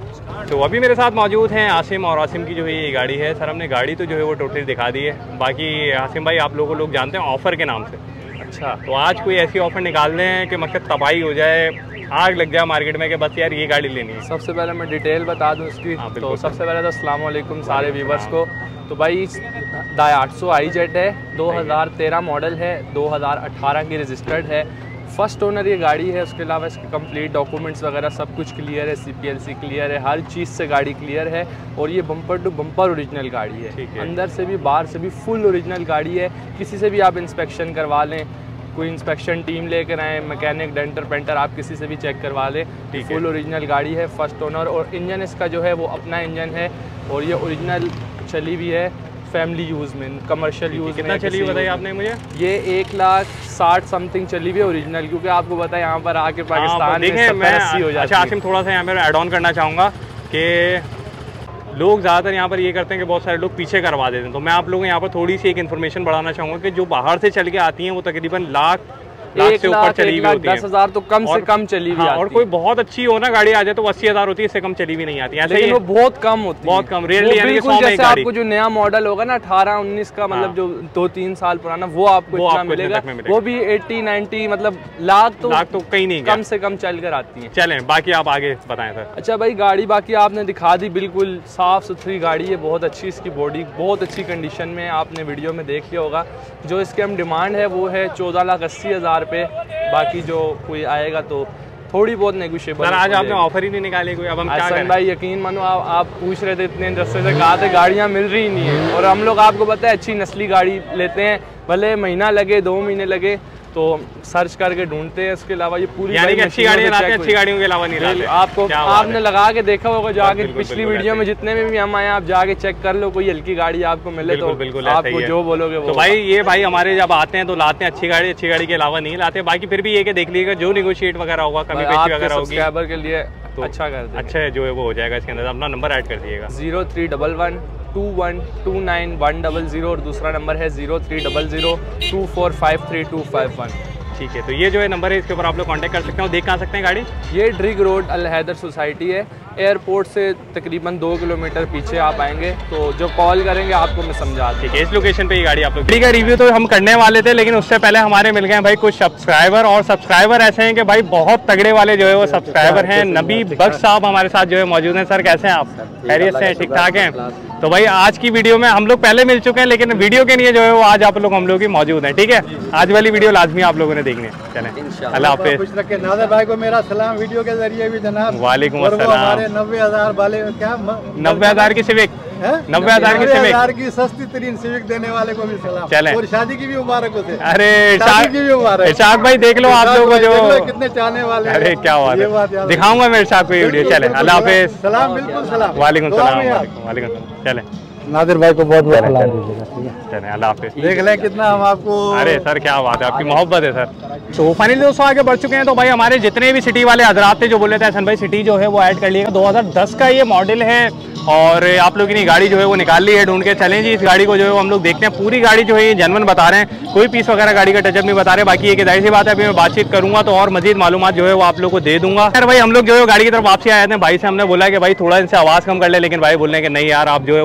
तो अभी मेरे साथ मौजूद हैं आसिम, और आसिम की जो है ये गाड़ी है। सर हमने गाड़ी तो जो है वो टोटली दिखा दी है। बाकी आसिम भाई आप लोगों को लोग जानते हैं ऑफ़र के नाम से। अच्छा, तो आज कोई ऐसी ऑफ़र निकाल रहे हैं कि मतलब तबाही हो जाए, आग लग जाए मार्केट में कि बस यार ये गाड़ी लेनी है। सबसे पहले मैं डिटेल बता दूं इसकी। हाँ, तो सबसे पहले तो अस्सलाम वालेकुम सारे व्यूवर्स को। तो भाई दाई आठ सौ आई जेट है, दो हज़ार तेरह मॉडल है, दो हज़ार अठारह की रजिस्टर्ड है, फर्स्ट ओनर ये गाड़ी है। उसके अलावा इसके कंप्लीट डॉक्यूमेंट्स वगैरह सब कुछ क्लियर है, सीपीएलसी क्लियर है, हर चीज़ से गाड़ी क्लियर है। और ये बम्पर टू बम्पर ओरिजिनल गाड़ी है, है। अंदर से भी बाहर से भी फुल ओरिजिनल गाड़ी है। किसी से भी आप इंस्पेक्शन करवा लें, कोई इंस्पेक्शन टीम लेकर आए, मैकेनिक, डेंटर, पेंटर, आप किसी से भी चेक करवा लें, फुल ओरिजिनल गाड़ी है, फर्स्ट ओनर। और इंजन इसका जो है वो अपना इंजन है, और ये ओरिजिनल चली हुई है फैमिली यूज़ में, कमर्शियल यूज़ में। कितना चली हुई बताइए आपने मुझे? ये एक लाख साठ समथिंग चली हुई है ओरिजिनल, क्योंकि आपको पता है यहाँ पर आके पाकिस्तान में सत्तर अस्सी हो जाती है। अच्छा आसिम, थोड़ा सा यहाँ पर ऐड ऑन करना चाहूँगा कि लोग ज़्यादातर यहाँ पर ये करते हैं कि बहुत सारे लोग पीछे करवा देते हैं। तो मैं आप लोगों को यहाँ पर थोड़ी सी एक इन्फॉर्मेशन बढ़ाना चाहूँगा कि जो बाहर से चल के आती हैं वो तकरीबन लाख लाख से ऊपर चली हुई होती है। दस हजार तो कम से कम चली हुई। हाँ, और कोई बहुत अच्छी हो ना गाड़ी आ जाए तो अस्सी हजार होती है, इससे कम चली हुई नहीं आती। लेकिन वो बहुत कम होती है, बहुत कम, रेयरली, यानी कि सौ में एक गाड़ी। आपको जो नया मॉडल होगा ना अठारह उन्नीस का, मतलब जो दो तीन साल पुराना, वो आपको इतना मिलेगा। वो भी अस्सी नब्बे, मतलब लाख तो लाख तो कहीं नहीं, कम से कम चल कर आती है। चलें बाकी आप आगे बताएं सर। अच्छा भाई, गाड़ी बाकी आपने दिखा दी, बिल्कुल साफ सुथरी गाड़ी है, बहुत अच्छी इसकी बॉडी, बहुत अच्छी कंडीशन में, आपने वीडियो में देख लिया होगा। जो इसके हम डिमांड है वो है चौदह लाख अस्सी हज़ार रुपये। बाकी जो कोई आएगा तो थोड़ी बहुत नेगोशिएबल। सर आज आपने ऑफर ही नहीं निकाले कोई, अब हम क्या करें? भाई यकीन मानो, आप, आप पूछ रहे थे इतने दस्ते से, कहा थे गाड़ियाँ मिल रही नहीं है। और हम लोग आपको पता है अच्छी नस्ली गाड़ी लेते हैं, भले महीना लगे दो महीने लगे तो सर्च करके ढूंढते हैं। इसके अलावा ये पूरी यानी कि अच्छी गाड़ियाँ लाते हैं, अच्छी गाड़ियों के अलावा नहीं लाते। आपको आपने लगा के देखा होगा जाके, पिछली वीडियो में जितने में भी हम आए आप जाके चेक कर लो, कोई हल्की गाड़ी आपको मिले तो आपको जो बोलोगे वो। तो भाई ये भाई हमारे जब आते हैं तो लाते हैं अच्छी गाड़ी, अच्छी गाड़ी के अलावा नहीं लाते। बाकी फिर भी ये कि देख लीजिएगा जो निगोशिएट वगैरह होगा, कमी पेशी वगैरह होगी, सब्सक्राइबर के लिए तो अच्छा कर दे, अच्छा है जो है वो हो जाएगा। इसके अंदर अपना नंबर ऐड कर दिएगा, zero three double one two one two nine one double zero, और दूसरा नंबर है zero three double zero two four five three two five one. ठीक है, तो ये जो है नंबर है, इसके ऊपर आप लोग कांटेक्ट कर सकते हैं। देख कहाँ सकते हैं गाड़ी? ये ड्रिग रोड अल हैदर सोसाइटी है, एयरपोर्ट से तकरीबन दो किलोमीटर पीछे आप आएंगे तो जो कॉल करेंगे आपको मैं समझा। ठीक है, इस लोकेशन पे ये गाड़ी आप लोग। गाड़ी का रिव्यू तो हम करने वाले थे, लेकिन उससे पहले हमारे मिल गए भाई कुछ सब्सक्राइबर, और सब्सक्राइबर ऐसे हैं कि भाई बहुत तगड़े वाले जो है वो सब्सक्राइबर हैं। नबी बख्श साहब हमारे साथ जो है मौजूद हैं। सर कैसे हैं आप? खैरियत से, ठीक ठाक हैं? तो भाई आज की वीडियो में हम लोग पहले मिल चुके हैं, लेकिन वीडियो के लिए जो है वो आज आप लोग हम लोग ही मौजूद हैं। ठीक है, आज वाली वीडियो लाजमी आप लोगों ने देखनी है। चलें, अल्लाह हाफिज़। नादर भाई को मेरा सलाम वीडियो के जरिए भी जनाब। वालेकुम अस्सलाम। हमारे नब्बे हजार वाले क्या नब्बे हजार की सिविक, नब्बे हजार की सिविक, हजार की सस्ती तरीन सिविक देने वाले को भी सलाम। चलें, और शादी की भी मुबारक हो। अरे शादी की भी मुबारक। इरशाद भाई देख लो आप लोगों को जो कितने चाहने वाले। अरे क्या बात है, दिखाऊंगा मैं इरशाद को ये वीडियो। चले, अल्लाह हाफिज़। सलाम, बिल्कुल सलाम। वालेकुम सलाम, वालेकुम सलाम। चले, नादिर भाई को बहुत बहुत सलाम दीजिएगा। चलें, अल्लाह हाफिज़। देख लें कितना हम आपको। अरे सर क्या बात है, आपकी मोहब्बत है सर। तो फाइनली दोस्तों आगे बढ़ चुके हैं। तो भाई हमारे जितने भी सिटी वाले हजरात थे जो बोले थे हसन भाई सिटी जो है वो ऐड कर लिएगा। दो हज़ार दस का ये मॉडल है, और आप लोग की गाड़ी जो है वो निकाल ली है ढूंढ के। चलें जी, इस गाड़ी को जो है हम लोग देखते हैं। पूरी गाड़ी जो है ये जेन्युइन बता रहे हैं, कोई पीस वगैरह गाड़ी का टचअप नहीं बता रहे। बाकी ये जाहिर सी बात है, अभी मैं बातचीत करूंगा तो और मजीद मालूमात जो है वो आप लोग को दे दूंगा। यार भाई हम लोग जो है गाड़ी की तरफ वापसी आए थे, भाई से हमने बोला कि भाई थोड़ा इनसे आवाज़ कम कर ले, लेकिन भाई बोलने के नहीं यार आप जो है वो ऐसे ही बनाओ,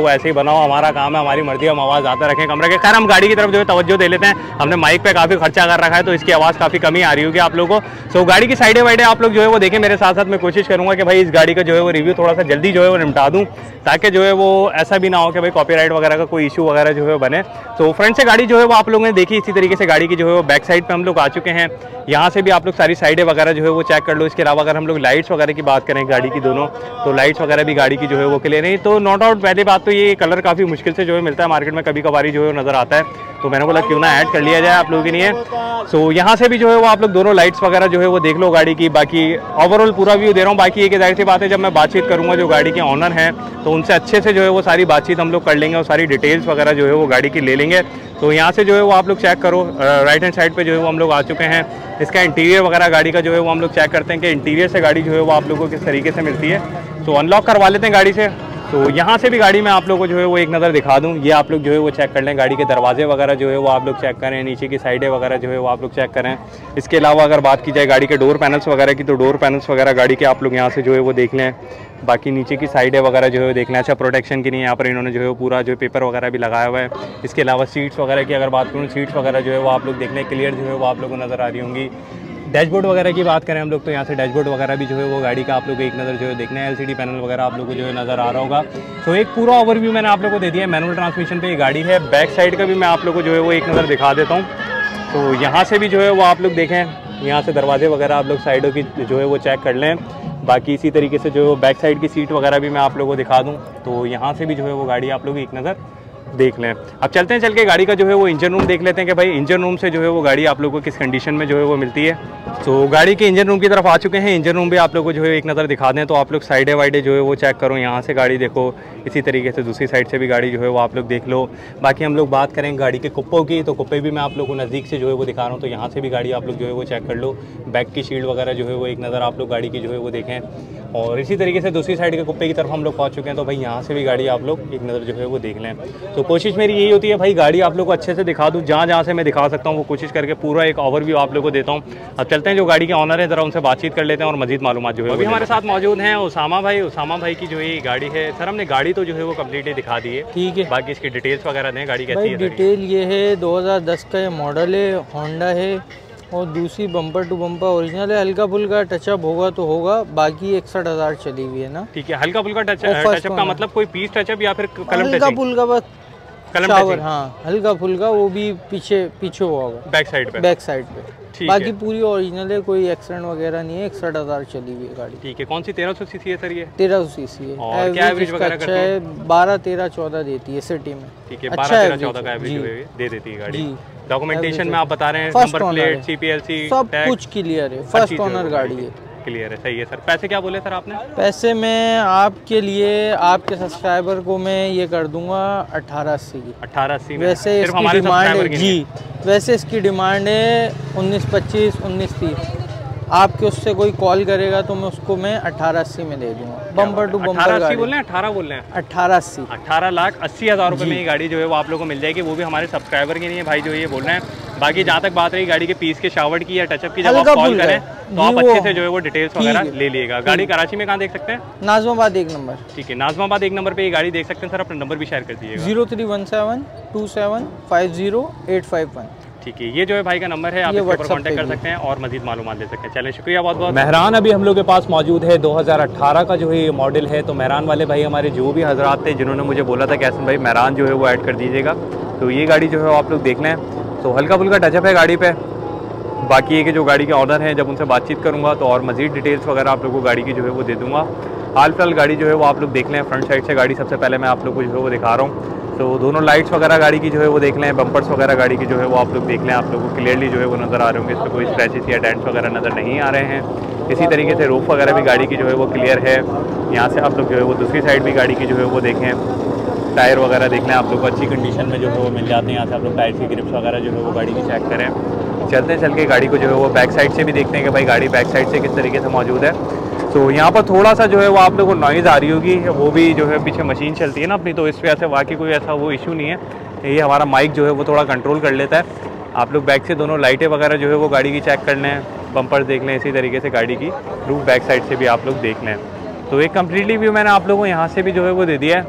सुनाओ, हमारा काम है, हमारी मर्जी, हम आवाज़ आते रखें कमरे के। खैर हम गाड़ी की तरफ जो है तवज्जो दे लेते हैं। हमने माइक पे काफ़ी खर्चा कर रखा है तो इसकी आवाज़ काफ़ी कमी आ रही होगी आप लोगों को। सो गाड़ी की साइडें वाइडें आप लोग जो है वो देखें मेरे साथ साथ। मैं कोशिश करूँगा कि भाई इस गाड़ी का जो है वो रिव्यू थोड़ा सा जल्दी जो है वो निपटा दूँ, ताकि जो है वो ऐसा भी ना हो कि भाई कॉपीराइट वगैरह का कोई इशू वगैरह जो है बने। तो फ्रंट से गाड़ी जो है वो आप लोगों ने देखी, इसी तरीके से गाड़ी की जो है वो बैक साइड पे हम लोग आ चुके हैं। यहाँ से भी आप लोग सारी साइडें वगैरह जो है वो चेक कर लो। इसके अलावा अगर हम लोग लाइट्स वगैरह की बात करें गाड़ी की दोनों, तो लाइट्स वगैरह भी गाड़ी की जो है वो क्लियर नहीं। तो नो डाउट पहली बात तो ये कलर काफ़ी मुश्किल से जो है मिलता है मार्केट में, कभी कभारी जो है नज़र आता है, तो मैंने बोला क्यों ना ऐड कर लिया जाए आप लोगों के लिए। सो यहाँ से भी जो है वो आप लोग दोनों लाइट्स वगैरह जो है वो देख लो गाड़ी की। बाकी ओवरऑल पूरा व्यू दे रहा हूँ। बाकी एक जाहिर सी बात है, जब मैं बातचीत करूँगा जो गाड़ी के ऑनर हैं तो उनसे अच्छे से जो है वो सारी बातचीत हम लोग कर लेंगे और सारी डिटेल्स वगैरह जो है वो गाड़ी की ले लेंगे। तो यहाँ से जो है वो आप लोग चेक करो, राइट हैंड साइड पे जो है वो हम लोग आ चुके हैं। इसका इंटीरियर वगैरह गाड़ी का जो है वो हम लोग चेक करते हैं कि इंटीरियर से गाड़ी जो है वो आप लोगों को किस तरीके से मिलती है। तो अनलॉक करवा लेते हैं गाड़ी से। तो यहाँ से भी गाड़ी में आप लोगों को जो है वो एक नज़र दिखा दूँ। ये आप लोग जो है वो चेक कर लें, गाड़ी के दरवाजे वगैरह जो है वो आप लोग चेक करें, नीचे की साइडें वगैरह जो है वो आप लोग चेक करें। इसके अलावा अगर बात की जाए गाड़ी के डोर पैनल्स वगैरह की, तो डोर पैनल्स वगैरह गाड़ी के आप लोग यहाँ से जो है वो देख लें। बाकी नीचे की साइडें वगैरह जो है देख लें। अच्छा प्रोटेक्शन के लिए यहाँ पर इन्होंने जो है पूरा जो पेपर वगैरह भी लगाया हुआ है। इसके अलावा सीट्स वगैरह की अगर बात करूँ, सीट्स वगैरह जो है वो आप लोग देख लें, क्लियर जो है वो आप लोगों को नज़र आ रही होंगी। डैशबोर्ड वगैरह की बात करें हम लोग, तो यहाँ से डैशबोर्ड वगैरह भी जो है वो गाड़ी का आप लोग एक नज़र जो है देखना है। एलसीडी पैनल वगैरह आप लोग को जो है नज़र आ रहा होगा। तो एक पूरा ओवरव्यू मैंने आप लोग को दे दिया है। मैनुअल ट्रांसमिशन पे ये गाड़ी है। बैक साइड का भी मैं आप लोग को जो है वो एक नज़र दिखा देता हूँ। तो यहाँ से भी जो है वो आप लोग देखें, यहाँ से दरवाजे वगैरह आप लोग साइडों की जो है वो चेक कर लें। बाकी इसी तरीके से जो है बैक साइड की सीट वगैरह भी मैं आप लोगों को दिखा दूँ। तो यहाँ से भी जो है वो गाड़ी आप लोग एक नज़र देख लें। अब चलते हैं, चल के गाड़ी का जो है वो इंजन रूम देख लेते हैं कि भाई इंजन रूम से जो है वो गाड़ी आप लोगों को किस कंडीशन में जो है वो मिलती है। तो गाड़ी के इंजन रूम की तरफ आ चुके हैं। इंजन रूम भी आप लोगों को जो है एक नज़र दिखा दें। तो आप लोग साइडे वाइडे जो है वो चेक करो, यहाँ से गाड़ी देखो, इसी तरीके से दूसरी साइड से भी गाड़ी जो है वो आप लोग देख लो। बाकी हम लोग बात करें गाड़ी के कुप्पों की, तो कुप्पे भी मैं आप लोग को नज़दीक से जो है वो दिखा रहा हूँ। तो यहाँ से भी गाड़ी आप लोग जो है वो चेक कर लो। बैक की शील्ड वगैरह जो है वो एक नज़र आप लोग गाड़ी की जो है वो देखें। और इसी तरीके से दूसरी साइड के कुप्पे की तरफ हम लोग पहुँच चुके हैं। तो भाई यहाँ से भी गाड़ी आप लोग एक नज़र जो है वो देख लें। तो कोशिश मेरी यही होती है भाई गाड़ी आप लोग को अच्छे से दिखा दूँ, जहाँ जहाँ से मैं दिखा सकता हूँ वो कोशिश करके पूरा एक ओवरव्यू आप लोग को देता हूँ। अब चलते हैं, जो गाड़ी के ऑनर है ज़रा उनसे बातचीत कर लेते हैं और मजीद मालूमात जो है। अभी हमारे साथ मौजूद हैं उसामा भाई। उसामा भाई की जो ये गाड़ी है, सर हमने गाड़ी तो जो है वो कम्प्लीटली दिखा दी है, ठीक है। बाकी इसकी डिटेल्स वगैरह दें, गाड़ी कैसी है? डिटेल ये है दो हज़ार दस का ये मॉडल है, होंडा है, और दूसरी बम्पर टू बम्पर ओरिजिनल है। हल्का फुल्का टचअप होगा तो होगा, बाकी इकसठ हज़ार चली हुई है ना। ठीक है, हल्का फुल्का टचअप का मतलब कोई पीस टचअप या फिर कलम हल्का फुल्का बस कलम शावर, हाँ हल्का फुल्का, वो भी पीछे पीछे हुआ होगा बैक साइड पे, बैक साइड पे। बाकी पूरी ओरिजिनल है, कोई एक्सीडेंट वगैरह नहीं है। इकसठ हज़ार चली हुई है गाड़ी। ठीक है, कौन सी तेरह सौ सीसी है सर ये? तेरह सौ सीसी है। और क्या एवरेज वगैरह अच्छा है, बारह तेरह चौदह देती है सिटी में। ठीक है, बारह तेरह चौदह का एवरेज दे देती है गाड़ी। डॉक्यूमेंटेशन में आप बता रहे हैं, नंबर प्लेट, सीपीएलसी सब कुछ क्लियर है, फर्स्ट ओनर गाड़ी है। क्लियर है, सही है सर। पैसे क्या बोले सर आपने? पैसे मैं आपके लिए, आपके सब्सक्राइबर को मैं ये कर दूंगा अठारह अस्सी की। अठारह अस्सी में वैसे सिर्फ इसकी हमारे डिमांड है की जी, वैसे इसकी डिमांड है उन्नीस पच्चीस उन्नीस तीस। आपके उससे कोई कॉल करेगा तो मैं उसको मैं अठारह अस्सी में दे दूंगा। बम्पर टू बम्पर गाड़ी बोल रहे हैं, अठारह बोल रहे हैं, अठारह अस्सी अठारह लाख अस्सी हज़ार रुपये में ये गाड़ी जो है वो आप लोगों को मिल जाएगी। वो भी हमारे सब्सक्राइबर के लिए भाई जो ये बोल रहे हैं। बाकी जहाँ तक बात रही गाड़ी के पीस के शावर्ड की या टचअप की, जब आप कॉल करें तो आप अच्छे से जो है वो डिटेल्स वगैरह ले लीजिएगा। गाड़ी कराची में कहाँ देख सकते हैं? नाजमाबाद एक नंबर। ठीक है, नाजमाबाद एक नंबर पे ये गाड़ी देख सकते हैं सर। अपना नंबर भी शेयर कर दीजिएगा। Zero three one seven two seven five zero eight five one. ठीक है, ये जो है भाई का नंबर है, आप इसके ऊपर कांटेक्ट कर सकते हैं और मजीद मालूमात ले सकते हैं। चलें, शुक्रिया बहुत बहुत। मेहरान अभी हम लोग के पास मौजूद है, दो हज़ार अठारह का जो है ये मॉडल है। तो मेहरान वाले भाई हमारे जो भी हजरात थे जिन्होंने मुझे बोला था कि ऐसा भाई मेहरान जो है वो ऐड कर दीजिएगा, तो ये गाड़ी जो है आप लोग देख लें। तो हल्का फुल्का टचअप है गाड़ी पे। बाकी ये कि जो गाड़ी के ऑनर हैं, जब उनसे बातचीत करूँगा तो और मजीद डिटेल्स वगैरह आप लोग को गाड़ी की जो है वो दे दूँगा। हाल फिलहाल गाड़ी जो है वो आप लोग देख लें। फ्रंट साइड से गाड़ी सबसे पहले मैं आप लोग को जो है वो दिखा रहा हूँ। तो दोनों लाइट्स वगैरह गाड़ी की जो है वो देख लें, बम्पर्स वगैरह गाड़ी की जो है वो आप लोग देख लें। आप लोगों को क्लियरली जो है वो नज़र आ रहे होंगे, इस पर कोई स्क्रैचेस या डेंट्स वगैरह नज़र नहीं आ रहे हैं। इसी तरीके से रूफ वगैरह भी गाड़ी की जो है वो क्लियर है। यहाँ से आप लोग जो है वो दूसरी साइड भी गाड़ी की जो है वो देखें, टायर वगैरह देख लें, आप लोग को अच्छी कंडीशन में जो है वो मिल जाते हैं। यहाँ से आप लोग टायर की ग्रिप्स वगैरह जो है वो गाड़ी की चेक करें। चलते चल के गाड़ी को जो है वो बैक साइड से भी देखते हैं कि भाई गाड़ी बैक साइड से किस तरीके से मौजूद है। तो यहाँ पर थोड़ा सा जो है वो आप लोगों को नॉइज़ आ रही होगी, वो भी जो है पीछे मशीन चलती है ना अपनी, तो इस वजह से बाकी कोई ऐसा वो इशू नहीं है। ये हमारा माइक जो है वो थोड़ा कंट्रोल कर लेता है। आप लोग बैक से दोनों लाइटें वगैरह जो है वो गाड़ी की चेक कर लें, बम्पर देख लें, इसी तरीके से गाड़ी की रूफ बैक साइड से भी आप लोग देख लें। तो एक कम्प्लीटली व्यू मैंने आप लोगों को यहाँ से भी जो है वो दे दिया है।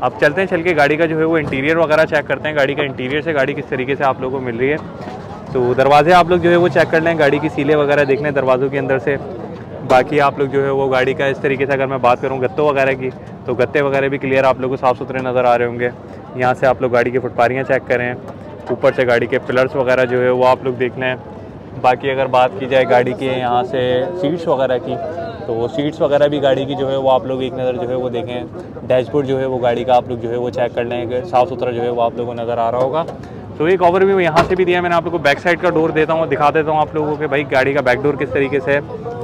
अब चलते हैं चल के गाड़ी का जो है वो इंटीरियर वगैरह चेक करते हैं, गाड़ी का इंटीरियर से गाड़ी किस तरीके से आप लोगों को मिल रही है। तो दरवाजे आप लोग जो है वो चेक कर लें, गाड़ी की सीलें वगैरह देख लें दरवाज़ों के अंदर से। बाकी आप लोग जो है वो गाड़ी का इस तरीके से अगर मैं बात करूँ गत्तों वगैरह की, तो गत्ते वगैरह भी क्लियर आप लोगों को साफ़ सुथरे नज़र आ रहे होंगे। यहाँ से आप लोग गाड़ी की फुटपारियाँ चेक करें, ऊपर से गाड़ी के पिलर्स वगैरह जो है वो आप लोग देख लें। बाकी अगर बात की जाए गाड़ी के यहाँ से सीट्स वगैरह की, तो वो सीट्स वगैरह भी गाड़ी की जो है वो आप लोग एक नज़र जो है वो देखें। डैशबोर्ड जो है वो गाड़ी का आप लोग जो है वो चेक कर लें, साफ़ सुथरा जो है वो आप लोगों को नज़र आ रहा होगा। तो एक ओवरव्यू यहाँ से भी दिया मैंने आप लोगों को, बैक साइड का डोर देता हूँ, दिखा देता हूँ आप लोगों को भाई गाड़ी का बैक डोर किस तरीके से है।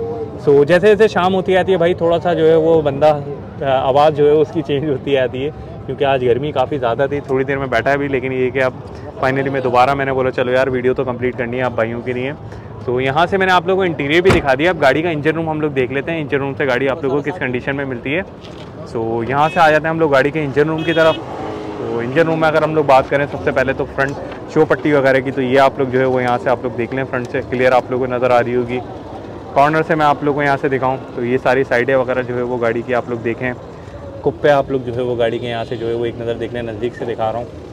सो जैसे जैसे शाम होती आती है भाई थोड़ा सा जो है वो बंदा आवाज़ जो है उसकी चेंज होती आती है, क्योंकि आज गर्मी काफ़ी ज़्यादा थी। थोड़ी देर में बैठा भी, लेकिन ये कि अब फाइनली मैं दोबारा मैंने बोला चलो यार वीडियो तो कंप्लीट करनी है आप भाइयों के लिए। तो यहाँ से मैंने आप लोगों को इंटीरियर भी दिखा दिया। अब गाड़ी का इंजन रूम हम लोग देख लेते हैं, इंजन रूम से गाड़ी आप लोगों को किस कंडीशन में मिलती है। सो यहाँ से आ जाते हैं हम लोग गाड़ी के इंजन रूम की तरफ। तो इंजन रूम में अगर हम लोग बात करें सबसे पहले तो फ्रंट शो पट्टी वगैरह की, तो ये आप लोग जो है वो यहाँ से आप लोग देख लें, फ्रंट से क्लियर आप लोगों को नज़र आ रही होगी। कॉर्नर से मैं आप लोगों को यहाँ से दिखाऊँ तो ये सारी साइडें वगैरह जो है वो गाड़ी की आप लोग देखें। कुप्पे आप लोग जो है वो गाड़ी के यहाँ से जो है वो एक नज़र देख लें, नज़दीक से दिखा रहा हूँ।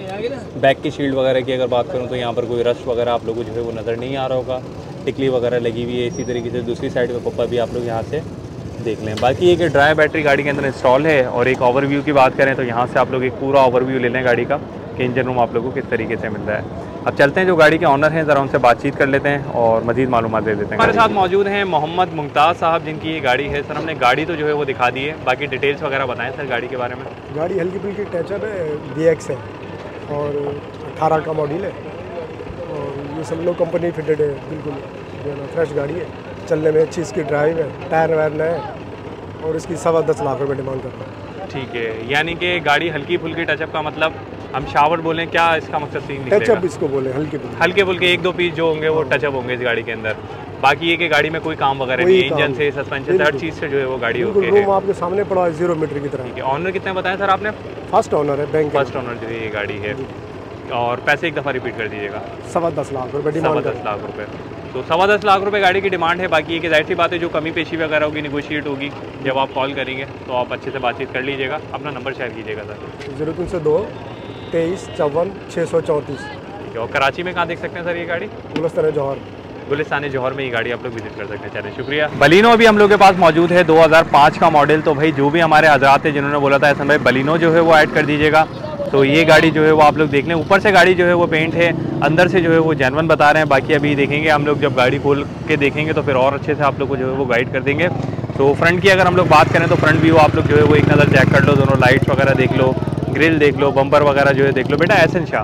बैक की शील्ड वगैरह की अगर बात करूँ तो यहाँ पर कोई रस्ट वगैरह आप लोगों को जो है वो नज़र नहीं आ रहा होगा, टिकली वगैरह लगी हुई है। इसी तरीके से दूसरी साइड में पप्पा भी आप लोग यहाँ से देख लें। बाकी एक ड्राई बैटरी गाड़ी के अंदर इंस्टॉल है। और एक ओवरव्यू की बात करें तो यहाँ से आप लोग एक पूरा ओवरव्यू ले लें गाड़ी का कि इंजन रूम आप लोगों को किस तरीके से मिल रहा है। अब चलते हैं जो गाड़ी के ऑनर हैं ज़रा उनसे बातचीत कर लेते हैं और मज़ीद मालूमात दे देते हैं। हमारे साथ मौजूद हैं मोहम्मद मुमताज़ साहब, जिनकी ये गाड़ी है। सर हमने गाड़ी तो जो है वो दिखा दी है, बाकी डिटेल्स वगैरह बताएं सर गाड़ी के बारे में। गाड़ी हल्की फुल्की टचअप है, बी एक्स है और अठारह का मॉडल है और ये सब लोग कंपनी फिटेड है, बिल्कुल जो है ना फ्रेश गाड़ी है, चलने में अच्छी इसकी ड्राइव है, टायर वायर नए है और इसकी सवा दस लाख रुपये डिमांड कर रहा है। ठीक है, यानी कि गाड़ी हल्की फुल्की टचअप का मतलब हम शावर बोलें, क्या इसका मकसद सीन टचअप इसको बोले, हल्के फुल्के हल्के फुल्के एक दो पीस जो होंगे वो टचअप होंगे इस गाड़ी के अंदर। बाकी ये कि गाड़ी में कोई काम वगैरह नहीं है, इंजन से सस्पेंशन से हर चीज़ से जो है वो गाड़ी ओके है। आपके सामने पड़ा है जीरो मीटर की तरह। ठीक है, ऑनर कितने बताया सर आपने? फर्स्ट ऑनर है, बैंक फर्स्ट ऑनर जो है ये गाड़ी है। और पैसे एक दफ़ा रिपीट कर दीजिएगा। सवा दस लाख रुपये डिमांड, सवा दस लाख रुपये तो सवा दस लाख रुपए गाड़ी की डिमांड है। बाकी ये कि जाहिर सी बात है जो कमी पेशी वगैरह होगी निगोशिएट होगी, जब आप कॉल करेंगे तो आप अच्छे से बातचीत कर लीजिएगा। अपना नंबर शेयर कीजिएगा सर। जीरो तीन सौ दो तेईस चौवन छः सौ चौंतीस। ठीक है, और कराची में कहाँ देख सकते हैं सर ये गाड़ी? गुलिस्तान जौहर, गुलिस्तान जौहर में ये गाड़ी आप लोग विजिट कर सकते हैं। चलिए शुक्रिया। बलिनो अभी हम लोग के पास मौजूद है, दो हज़ार पाँच का मॉडल। तो भाई जो भी हमारे हजरात थे जिन्होंने बोला था ऐसा भाई बलिनो जो है वो ऐड कर दीजिएगा, तो ये गाड़ी जो है वो आप लोग देख लें। ऊपर से गाड़ी जो है वो पेंट है, अंदर से जो है वो जेन्युइन बता रहे हैं। बाकी अभी देखेंगे हम लोग, जब गाड़ी खोल के देखेंगे तो फिर और अच्छे से आप लोग को जो है वो गाइड कर देंगे। तो फ्रंट की अगर हम लोग बात करें तो फ्रंट व्यू आप लोग जो है वो एक नज़र चेक कर लो, दोनों लाइट्स वगैरह देख लो, ग्रिल देख लो, बम्पर वगैरह जो है देख लो बेटा एहसन शाह।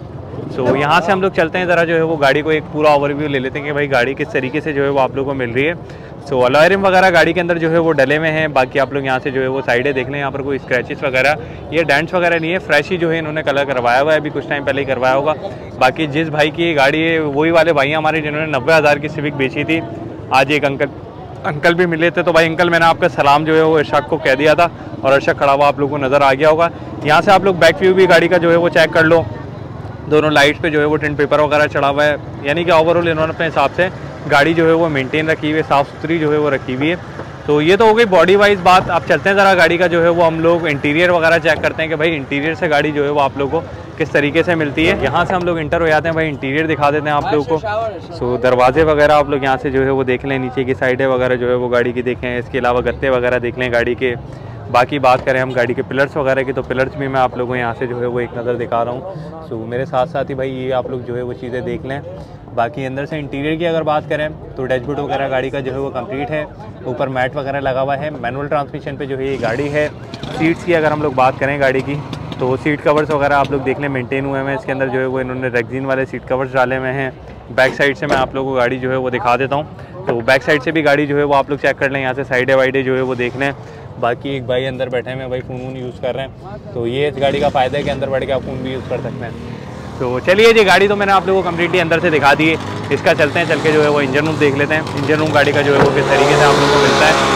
सो यहाँ से हम लोग चलते हैं ज़रा जो है वो गाड़ी को एक पूरा ओवरव्यू ले लेते हैं कि भाई गाड़ी किस तरीके से जो है वो आप लोग को मिल रही है। सो अलॉय रिम वगैरह गाड़ी के अंदर जो है वो डले में हैं। बाकी आप लोग यहाँ से जो है वो साइडें देख लें, यहाँ पर कोई स्क्रैचेस वगैरह, ये डेंट्स वगैरह नहीं है, फ्रेश ही जो है इन्होंने कलर करवाया हुआ है, अभी कुछ टाइम पहले ही करवाया होगा। बाकी जिस भाई की गाड़ी है वही वाले भाई हमारे जिन्होंने नब्बे हज़ार की सिविक बेची थी। आज एक अंकल अंकल भी मिले थे, तो भाई अंकल मैंने आपका सलाम जो है वो अर्शद को कह दिया था और अर्शद खड़ा हुआ आप लोगों को नज़र आ गया होगा। यहाँ से आप लोग बैक व्यू भी गाड़ी का जो है वो चेक कर लो, दोनों लाइट्स पे जो है वो टिंट पेपर वगैरह चढ़ा हुआ है, यानी कि ओवरऑल इन्होंने अपने हिसाब से गाड़ी जो है वो मेंटेन रखी हुई है, साफ़ सुथरी जो है वो रखी हुई है। तो ये तो हो गई बॉडी वाइज बात। आप चलते हैं ज़रा गाड़ी का जो है वो हम लोग इंटीरियर वगैरह चेक करते हैं कि भाई इंटीरियर से गाड़ी जो है वो आप लोगों को किस तरीके से मिलती है। यहाँ से हम लोग इंटर हो जाते हैं, भाई इंटीरियर दिखा देते हैं आप लोगों को। सो दरवाजे वगैरह आप लोग यहाँ से जो है वो देख लें, नीचे की साइडें वगैरह जो है वो गाड़ी की देखें, इसके अलावा गत्ते वगैरह देख लें गाड़ी के। बाकी बात करें हम गाड़ी के पिलर्स वगैरह की, तो पिलर्स भी मैं आप लोगों को यहाँ से जो है वो एक नज़र दिखा रहा हूँ। सो मेरे साथ साथ ही भाई ये आप लोग जो है वो चीज़ें देख लें। बाकी अंदर से इंटीरियर की अगर बात करें तो डैशबोर्ड वगैरह गाड़ी का जो है वो कंप्लीट है, ऊपर मैट वगैरह लगा हुआ है, मैनुअल ट्रांसमिशन पे जो है ये गाड़ी है। सीट्स की अगर हम लोग बात करें गाड़ी की तो सीट कवर्स वगैरह आप लोग देख लें मेंटेन हुए हैं, इसके अंदर जो है वो इन्होंने रेक्सिन वाले सीट कवर्स डाले हुए हैं। बैक साइड से मैं आप लोगों को गाड़ी जो है वो दिखा देता हूँ, तो बैक साइड से भी गाड़ी जो है वो आप लोग चेक कर लें, यहाँ से साइडे वाइडे जो है वो देख लें। बाकी एक भाई अंदर बैठे हैं, भाई फ़ोन वून यूज़ कर रहे हैं, तो ये इस गाड़ी का फ़ायदा है कि अंदर बैठ के आप फ़ोन भी यूज़ कर सकते हैं। तो चलिए जी गाड़ी तो मैंने आप लोगों को कम्प्लीटली अंदर से दिखा दी है, इसका चलते हैं चल के जो है वो इंजन रूम देख लेते हैं। इंजन रूम गाड़ी का जो है वो किस तरीके से आप लोगों को मिलता है।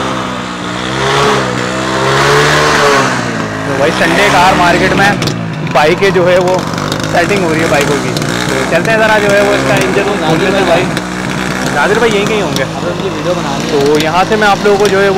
तो भाई संडे कार मार्केट में बाइकें जो है वो सेटिंग हो रही है बाइकों की, तो चलते हैं ज़रा जो है वो इसका इंजन रूम खोल लेते हैं। भाई नादिर भाई यहीं कहीं होंगे, वीडियो बना तो यहाँ से मैं आप लोगों को जो है वो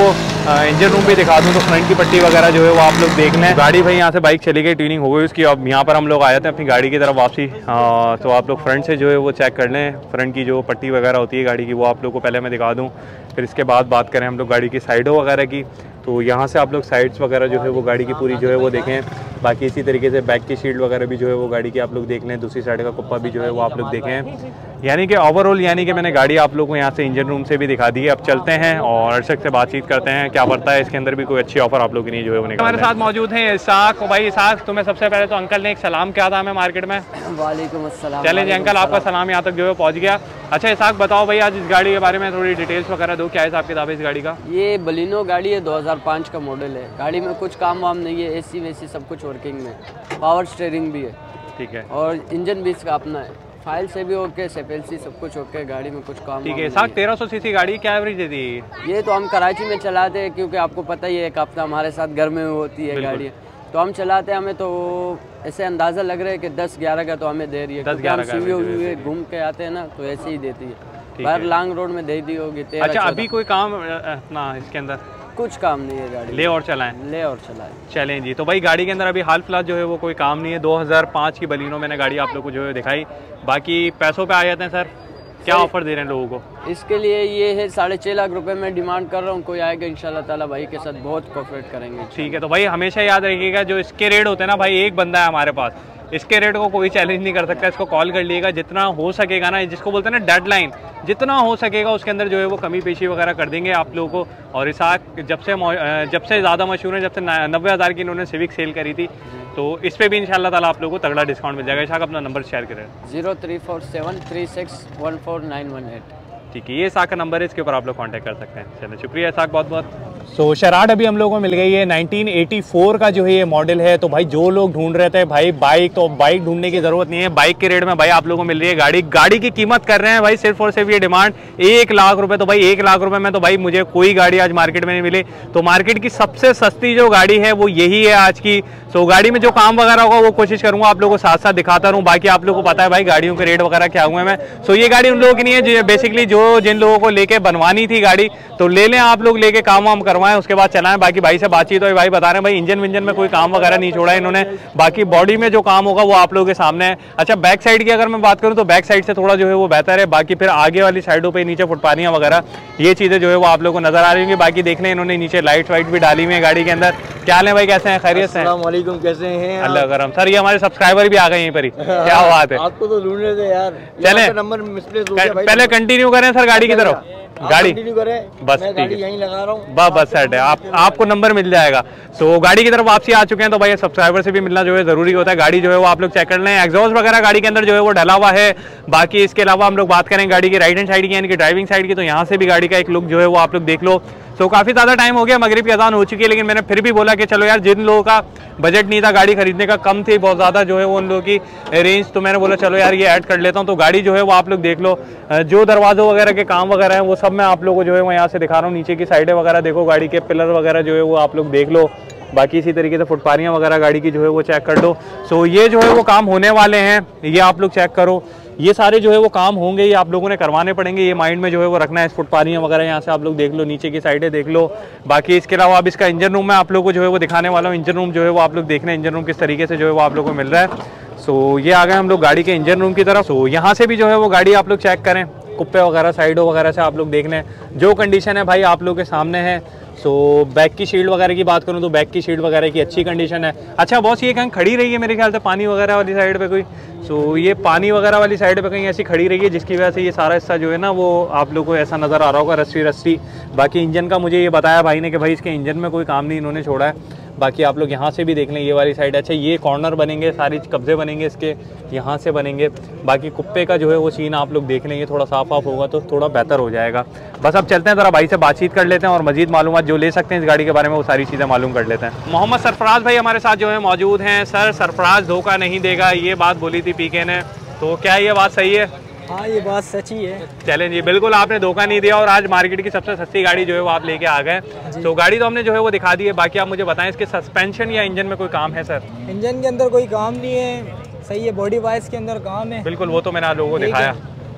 इंजन रूम भी दिखा दूँ तो फ्रंट की पट्टी वगैरह जो है वो आप लोग देख लें। गाड़ी भाई यहाँ से बाइक चली गई, ट्यूनिंग हो गई उसकी। अब यहाँ पर हम लोग आए थे अपनी गाड़ी की तरफ वापसी। हाँ, तो आप लोग फ्रंट से जो है वो चेक कर लें, फ्रंट की जो पट्टी वगैरह होती है गाड़ी की वो आप लोग को पहले मैं दिखा दूँ, फिर इसके बाद बात करें हम लोग गाड़ी की साइडों वगैरह की। तो यहाँ से आप लोग साइड्स वगैरह जो है वो गाड़ी की पूरी जो है वो देखें। बाकी इसी तरीके से बैक की शील्ड वगैरह भी जो है वो गाड़ी की आप लोग देख लें, दूसरी साइड का कुप्पा भी जो है वो आप लोग देखें। यानी कि ओवरऑल यानी कि मैंने गाड़ी आप लोगों को यहाँ से इंजन रूम से भी दिखा दी है। अब चलते हैं और अर्शक से बातचीत करते हैं, क्या पड़ता है इसके अंदर भी कोई अच्छी ऑफर आप लोगों की नहीं जो है वो निकाल। हमारे साथ मौजूद हैं इसाक भाई। इसाक, तुम्हें सबसे पहले तो अंकल ने एक सलाम किया था हमें मार्केट में। वालेकुम अस्सलाम। चलें जी अंकल, आपका सलाम यहाँ तक जो है पहुँच गया। अच्छा इसाक बताओ भाई, आज इस गाड़ी के बारे में थोड़ी डिटेल्स वगैरह दो, क्या हिसाब किताब है इस गाड़ी का? ये बलिनो गाड़ी है, दो हज़ार पाँच का मॉडल है। गाड़ी में कुछ काम वाम नहीं है, एसी वेसी सब कुछ वर्किंग में, पावर स्टीयरिंग भी है, ठीक है, और इंजन भी इसका अपना है, फाइल से भी ओके, एसएफएलसी सब कुछ ओके। गाड़ी में कुछ काम, ठीक है। साथ तेरह सौ सीसी गाड़ी क्या एवरेज देती है? ये तो हम कराची में चलाते हैं, क्योंकि आपको पता ही है एक हफ्ता हमारे साथ घर में होती है गाड़ी, तो हम चलाते हैं। हमें तो ऐसे अंदाज़ा लग रहा है कि दस ग्यारह का तो हमें दे रही है, दस ग्यारह का घूम के आते हैं ना, तो ऐसे ही देती है। बाहर लॉन्ग रोड में दे दी होगी। अच्छा, अभी कोई काम अपना इसके अंदर कुछ काम नहीं है, गाड़ी ले और चलाएं, ले और चलाएं। चलें जी। तो भाई गाड़ी के अंदर अभी हाल फिलहाल जो है वो कोई काम नहीं है। दो हज़ार पाँच की बलिनो मैंने गाड़ी आप लोग को जो है दिखाई। बाकी पैसों पे आ जाते हैं सर, क्या ऑफर दे रहे हैं लोगों को? इसके लिए ये है साढ़े छः लाख रुपए मैं डिमांड कर रहा हूँ। कोई आएगा इंशाल्लाह ताला भाई के साथ बहुत कोऑपरेट करेंगे। ठीक है, तो भाई हमेशा याद रखिएगा जो इसके रेट होते हैं ना भाई, एक बंदा है हमारे पास, इसके रेट को कोई चैलेंज नहीं कर सकता। इसको कॉल कर लीजिएगा, जितना हो सकेगा ना, जिसको बोलते हैं ना डेडलाइन, जितना हो सकेगा उसके अंदर जो है वो कमी पेशी वगैरह कर देंगे आप लोगों को। और इसाक जब से जब से ज़्यादा मशहूर है, जब से नब्बे हज़ार की इन्होंने सिविक सेल करी थी, तो इस पे भी इंशाल्लाह ताला आप लोगों को तगड़ा डिस्काउंट मिल जाएगा। इसाक अपना नंबर शेयर करें। Zero three four seven three six one four nine one eight. ठीक है, ये इसाक का नंबर है, इसके ऊपर आप लोग कांटेक्ट कर सकते हैं। चलिए शुक्रिया इसाक बहुत बहुत। सो so, शराड अभी हम लोगों को मिल गई है, नाइनटीन एटी फोर का जो है ये मॉडल है। तो भाई जो लोग ढूंढ रहे थे भाई बाइक, तो बाइक ढूंढने की जरूरत नहीं है, बाइक के रेट में भाई आप लोगों को मिल रही है गाड़ी। गाड़ी की कीमत कर रहे हैं भाई सिर्फ और सिर्फ ये डिमांड एक लाख रुपए। तो भाई एक लाख रुपए में तो भाई मुझे कोई गाड़ी आज मार्केट में नहीं मिली। तो मार्केट की सबसे सस्ती जो गाड़ी है वो यही है आज की। सो so, गाड़ी में जो काम वगैरह होगा वो कोशिश करूंगा आप लोगों को साथ साथ दिखाता रहूं। बाकी आप लोगों को पता है भाई गाड़ियों के रेट वगैरह क्या हुए हैं। सो so, ये गाड़ी उन लोगों की नहीं है जो बेसिकली जो जिन लोगों को लेके बनवानी थी गाड़ी, तो ले लें आप लोग, लेके काम वाम करवाएं, उसके बाद चलाएं। बाकी भाई से बातचीत हो, भाई बता रहे हैं भाई इंजन विंजन में कोई काम वगैरह नहीं छोड़ा है इन्होंने। बाकी बॉडी में जो काम होगा वो आप लोगों के सामने है। अच्छा, बैक साइड की अगर मैं बात करूं तो बैक साइड से थोड़ा जो है वो बेहतर है। बाकी फिर आगे वाली साइडों पे नीचे फुटपानियां वगैरह ये चीजें जो है वो आप लोगों को नजर आ रही होंगी। बाकी देखने इन्होंने नीचे लाइट वाइट भी डाली हुई है गाड़ी के अंदर। क्या हाल है भाई, कैसे हैं, खैरियत से? अस्सलाम वालेकुम, कैसे हैं? अल्लाह करम। सर ये हमारे सब्सक्राइबर भी आ गए यहीं पर ही, क्या बात है। आपको तो ढूंढ रहे थे यार। चले नंबर मिसप्लेस हो गया भाई, पहले कंटिन्यू करें सर गाड़ी की तरफ। गाड़ी बस गाड़ी यहीं लगा रहा हूँ, बस बस सेट है, आप आपको नंबर मिल जाएगा। तो गाड़ी की तरफ वापसी आ चुके हैं, तो भाई सब्सक्राइबर से भी मिलना जो है जरूरी होता है। गाड़ी जो है वो आप लोग चेक कर लें, एग्जॉस्ट वगैरह गाड़ी के अंदर जो है वो डला हुआ है। बाकी इसके अलावा हम लोग बात करें गाड़ी की राइट हैंड साइड की यानी कि ड्राइविंग साइड की, तो यहाँ से भी गाड़ी का एक लुक जो है वो आप लोग देख लो। सो काफ़ी ज़्यादा टाइम हो गया, मगरिब की अजान हो चुकी है, लेकिन मैंने फिर भी बोला कि चलो यार जिन लोगों का बजट नहीं था गाड़ी खरीदने का, कम थी बहुत ज़्यादा जो है वो उन लोगों की रेंज, तो मैंने बोला चलो यार ये ऐड कर लेता हूँ। तो गाड़ी जो है वो आप लोग देख लो, जो दरवाज़ों वगैरह के काम वगैरह हैं वो सब मैं आप लोगों को जो है वो यहाँ से दिखा रहा हूँ। नीचे की साइडें वगैरह देखो, गाड़ी के पिलर वगैरह जो है वो आप लोग देख लो। बाकी इसी तरीके से फुटपारियाँ वगैरह गाड़ी की जो है वो चेक कर लो। सो ये जो है वो काम होने वाले हैं, ये आप लोग चेक करो। ये सारे जो है वो काम होंगे, ये आप लोगों ने करवाने पड़ेंगे, ये माइंड में जो है वो रखना है। फुटपारियाँ वगैरह यहाँ से आप लोग देख लो, नीचे की साइडें देख लो। बाकी इसके अलावा अब इसका इंजन रूम मैं आप लोगों को जो है वो दिखाने वाला हूँ। इंजन रूम जो है वो आप लोग देखना है, इंजन रूम किस तरीके से जो है वो आप लोगों को मिल रहा है। सो ये आ गए हम लोग गाड़ी के इंजन रूम की तरफ। सो यहाँ से भी जो है वो गाड़ी आप लोग चेक करें, कुप्पे वगैरह साइडों वगैरह से आप लोग देख लें, जो कंडीशन है भाई आप लोग के सामने है। सो बैक की शील्ड वगैरह की बात करूं तो बैक की शील्ड वगैरह की अच्छी कंडीशन है। अच्छा बॉस, ये कहीं खड़ी रही है मेरे ख्याल से पानी वगैरह वाली साइड पे कोई, सो ये पानी वगैरह वाली साइड पे कहीं ऐसी खड़ी रही है जिसकी वजह से ये सारा हिस्सा जो है ना वो आप लोग को ऐसा नज़र आ रहा होगा रस्सी रस्सी। बाकी इंजन का मुझे ये बताया भाई ने कि भाई इसके इंजन में कोई काम नहीं इन्होंने छोड़ा है। बाकी आप लोग यहाँ से भी देख लें, ये वाली साइड। अच्छा ये कॉर्नर बनेंगे, सारी कब्जे बनेंगे इसके, यहाँ से बनेंगे। बाकी कुप्पे का जो है वो सीन आप लोग देख लें, ये थोड़ा साफ साफ होगा तो थोड़ा बेहतर हो जाएगा। बस अब चलते हैं, ज़रा भाई से बातचीत कर लेते हैं और मजीद मालूमात जो ले सकते हैं इस गाड़ी के बारे में वो सारी चीज़ें मालूम कर लेते हैं। मोहम्मद सरफराज भाई हमारे साथ जो है मौजूद हैं। सर सरफराज धोखा नहीं देगा, ये बात बोली थी पीके ने, तो क्या ये बात सही है? हाँ ये बात सच्ची है। चलें जी, बिल्कुल आपने धोखा नहीं दिया और आज मार्केट की सबसे सस्ती गाड़ी जो है वो आप लेके आ गए। तो गाड़ी तो हमने जो है वो दिखा दी है, बाकी आप मुझे बताएं इसके सस्पेंशन या इंजन में कोई काम है सर? इंजन के अंदर कोई काम नहीं है, सही है। बॉडी वाइज के अंदर काम है, बिल्कुल, वो तो मैंने आप लोगों को दिखाया।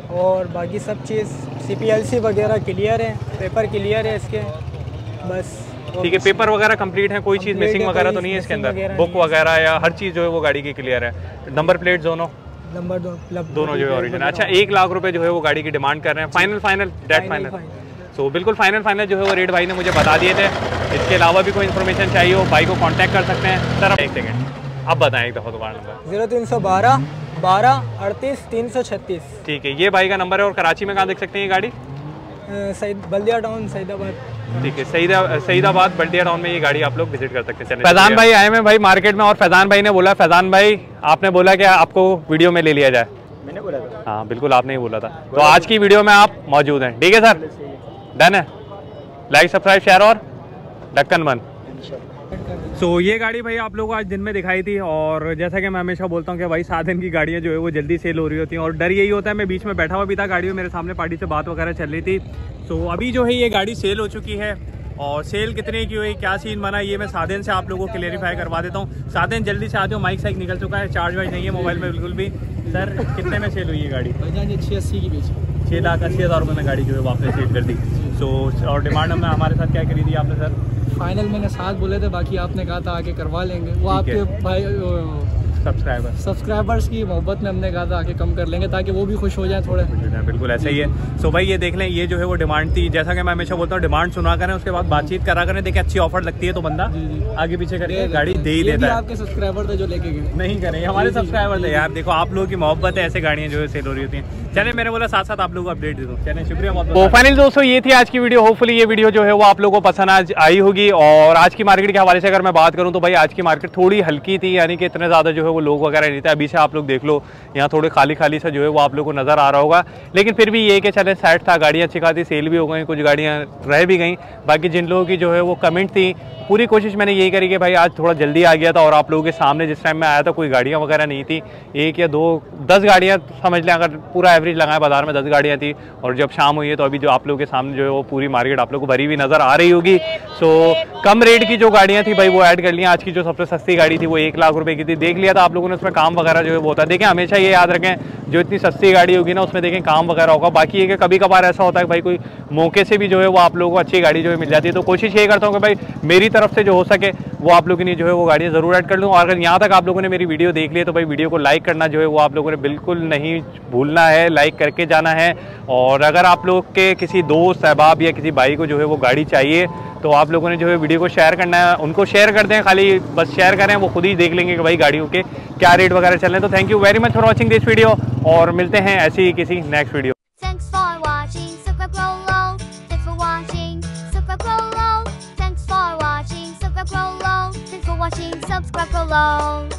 और बाकी सब चीज़ सी पी एल सी वगैरह क्लियर है, पेपर क्लियर है इसके, बस ठीक है, पेपर वगैरह कंप्लीट है, कोई चीज़ मिसिंग वगैरह तो नहीं है इसके अंदर, बुक वगैरह या हर चीज़ जो है वो गाड़ी की क्लियर है, नंबर प्लेट दोनों नंबर दो, दोनों जो है ओरिजिनल। अच्छा, एक लाख रुपए जो है वो गाड़ी की डिमांड कर रहे हैं, फाइनल फाइनल डेट फाइनल, तो बिल्कुल फाइनल फाइनल जो है वो रेट भाई ने मुझे बता दिए थे। इसके अलावा भी कोई इन्फॉर्मेशन चाहिए हो भाई को कांटेक्ट कर सकते हैं। सर एक सेकंड अब बताएं एक दफ़ा दुकान नंबर। जीरो तीन सौ बारह बारह अड़तीस तीन सौ छत्तीस। ठीक है, ये भाई का नंबर है। और कराची में कहाँ देख सकते हैं ये गाड़ी? सईद बल्दिया टाउन सईदाबाद। ठीक है, सईदा सईदाबाद बल्दिया टाउन में ये गाड़ी आप लोग विजिट कर सकते हैं। फैजान भाई आए हैं भाई मार्केट में, और फैजान भाई ने बोला, फैजान भाई आपने बोला कि आपको वीडियो में ले लिया जाए। मैंने बोला था। हाँ बिल्कुल, आपने ही बोला था। तो आज की वीडियो में आप मौजूद हैं, ठीक है सर? डन है, लाइक सब्सक्राइब शेयर और ढक्कन बंद। सो so, ये गाड़ी भाई आप लोगों को आज दिन में दिखाई थी, और जैसा कि मैं हमेशा बोलता हूँ कि भाई सात दिन की गाड़ियाँ जो है वो जल्दी सेल हो रही होती हैं, और डर यही होता है। मैं बीच में बैठा हुआ भी था गाड़ी में, मेरे सामने पार्टी से बात वगैरह चल रही थी। सो so, अभी जो है ये गाड़ी सेल हो चुकी है, और सेल कितने की हुई, क्या सीन बना, ये मैं साधन से आप लोगों को क्लेरिफाई करवा देता हूँ। साधन जल्दी से आते हो, माइक साइक निकल चुका है, चार्ज वार्ज नहीं है मोबाइल में बिल्कुल भी। सर कितने में सेल हुई ये गाड़ी? छः अस्सी की बेची, छः लाख अस्सी हज़ार रुपये में गाड़ी जो है वो आपने सेल कर दी। सो so, और डिमांड में हमारे साथ क्या करी थी आपने सर? फाइनल मैंने सात बोले थे, बाकी आपने कहा था आके करवा लेंगे। वो आपके भाई सब्सक्राइबर सब्सक्राइबर्स की मोहब्बत में हमने कहा था आके कम कर लेंगे, ताकि वो भी खुश हो जाए थोड़े। बिल्कुल ऐसा ही है। सो भाई ये देख लें, ये जो है वो डिमांड थी। जैसा कि मैं हमेशा बोलता हूँ, डिमांड सुना करें, उसके बाद बातचीत करा करें। देखिए अच्छी ऑफर लगती है तो बंदा आगे पीछे करके गाड़ी दे ही देता है। आपके सब्सक्राइबर थे जो लेके गए? नहीं करें, हमारे सब्सक्राइबर थे यार। देखो आप लोगों की मोहब्बत है, ऐसे गाड़ियाँ जो है सेल हो रही होती हैं। चले मैंने बोला साथ साथ आप लोगों को अपडेट दे दूँ। चले शुक्रिया बहुत। तो फाइनल दोस्तों ये थी आज की वीडियो। होपफुली ये वीडियो जो है वो आप लोगों को पसंद आज आई होगी। और आज की मार्केट के हवाले से अगर मैं बात करूँ तो भाई आज की मार्केट थोड़ी हल्की थी, यानी कि इतने ज़्यादा जो है वो लोग वगैरह नहीं थे। अभी से आप लोग देख लो, यहाँ थोड़े खाली खाली सा जो है वो आप लोग को नज़र आ रहा होगा, लेकिन फिर भी ये कि चले सेट था, गाड़ियाँ अच्छी खासी सेल भी हो गई, कुछ गाड़ियाँ रह भी गई। बाकी जिन लोगों की जो है वो कमेंट थी, पूरी कोशिश मैंने यही करी कि भाई आज थोड़ा जल्दी आ गया था, और आप लोगों के सामने जिस टाइम में आया था कोई गाड़ियाँ वगैरह नहीं थी, एक या दो दस गाड़ियाँ समझ लें, अगर पूरा एवरेज लगाए बाजार में दस गाड़ियाँ थी। और जब शाम हुई है तो अभी जो आप लोगों के सामने जो है वो पूरी मार्केट आप लोग को भरी हुई नज़र आ रही होगी। सो कम रेट की जो गाड़ियाँ थी भाई वो ऐड कर लिया। आज की जो सबसे सस्ती गाड़ी थी वो एक लाख रुपये की थी, देख लिया था आप लोगों ने, उसमें काम वगैरह जो है वो होता है। देखें हमेशा ये याद रखें, जो इतनी सस्ती गाड़ी होगी ना उसमें देखें काम वगैरह होगा। बाकी ये कि कभी कभार ऐसा होता है भाई कोई मौके से भी जो है वो आप लोगों को अच्छी गाड़ी जो है मिल जाती है। तो कोशिश यही करता हूँ कि भाई मेरी तरफ से जो हो सके वो आप लोगों ने जो है वो गाड़ियाँ ज़रूर ऐड कर लूँ। और अगर यहाँ तक आप लोगों ने मेरी वीडियो देख ली है तो भाई वीडियो को लाइक करना जो है वो आप लोगों ने बिल्कुल नहीं भूलना है, लाइक करके जाना है। और अगर आप लोग के किसी दोस्त अहबाब या किसी भाई को जो है वो गाड़ी चाहिए तो आप लोगों ने जो है वीडियो को शेयर करना है, उनको शेयर कर दें, खाली बस शेयर करें, वो खुद ही देख लेंगे कि भाई गाड़ियों के क्या रेट वगैरह चल रहे हैं। तो thank you very much for watching this video, और मिलते हैं ऐसी ही किसी next video. Thanks for watching, subscribe below. Thanks for watching, subscribe below. Thanks for watching, subscribe below. Thanks for watching, subscribe below.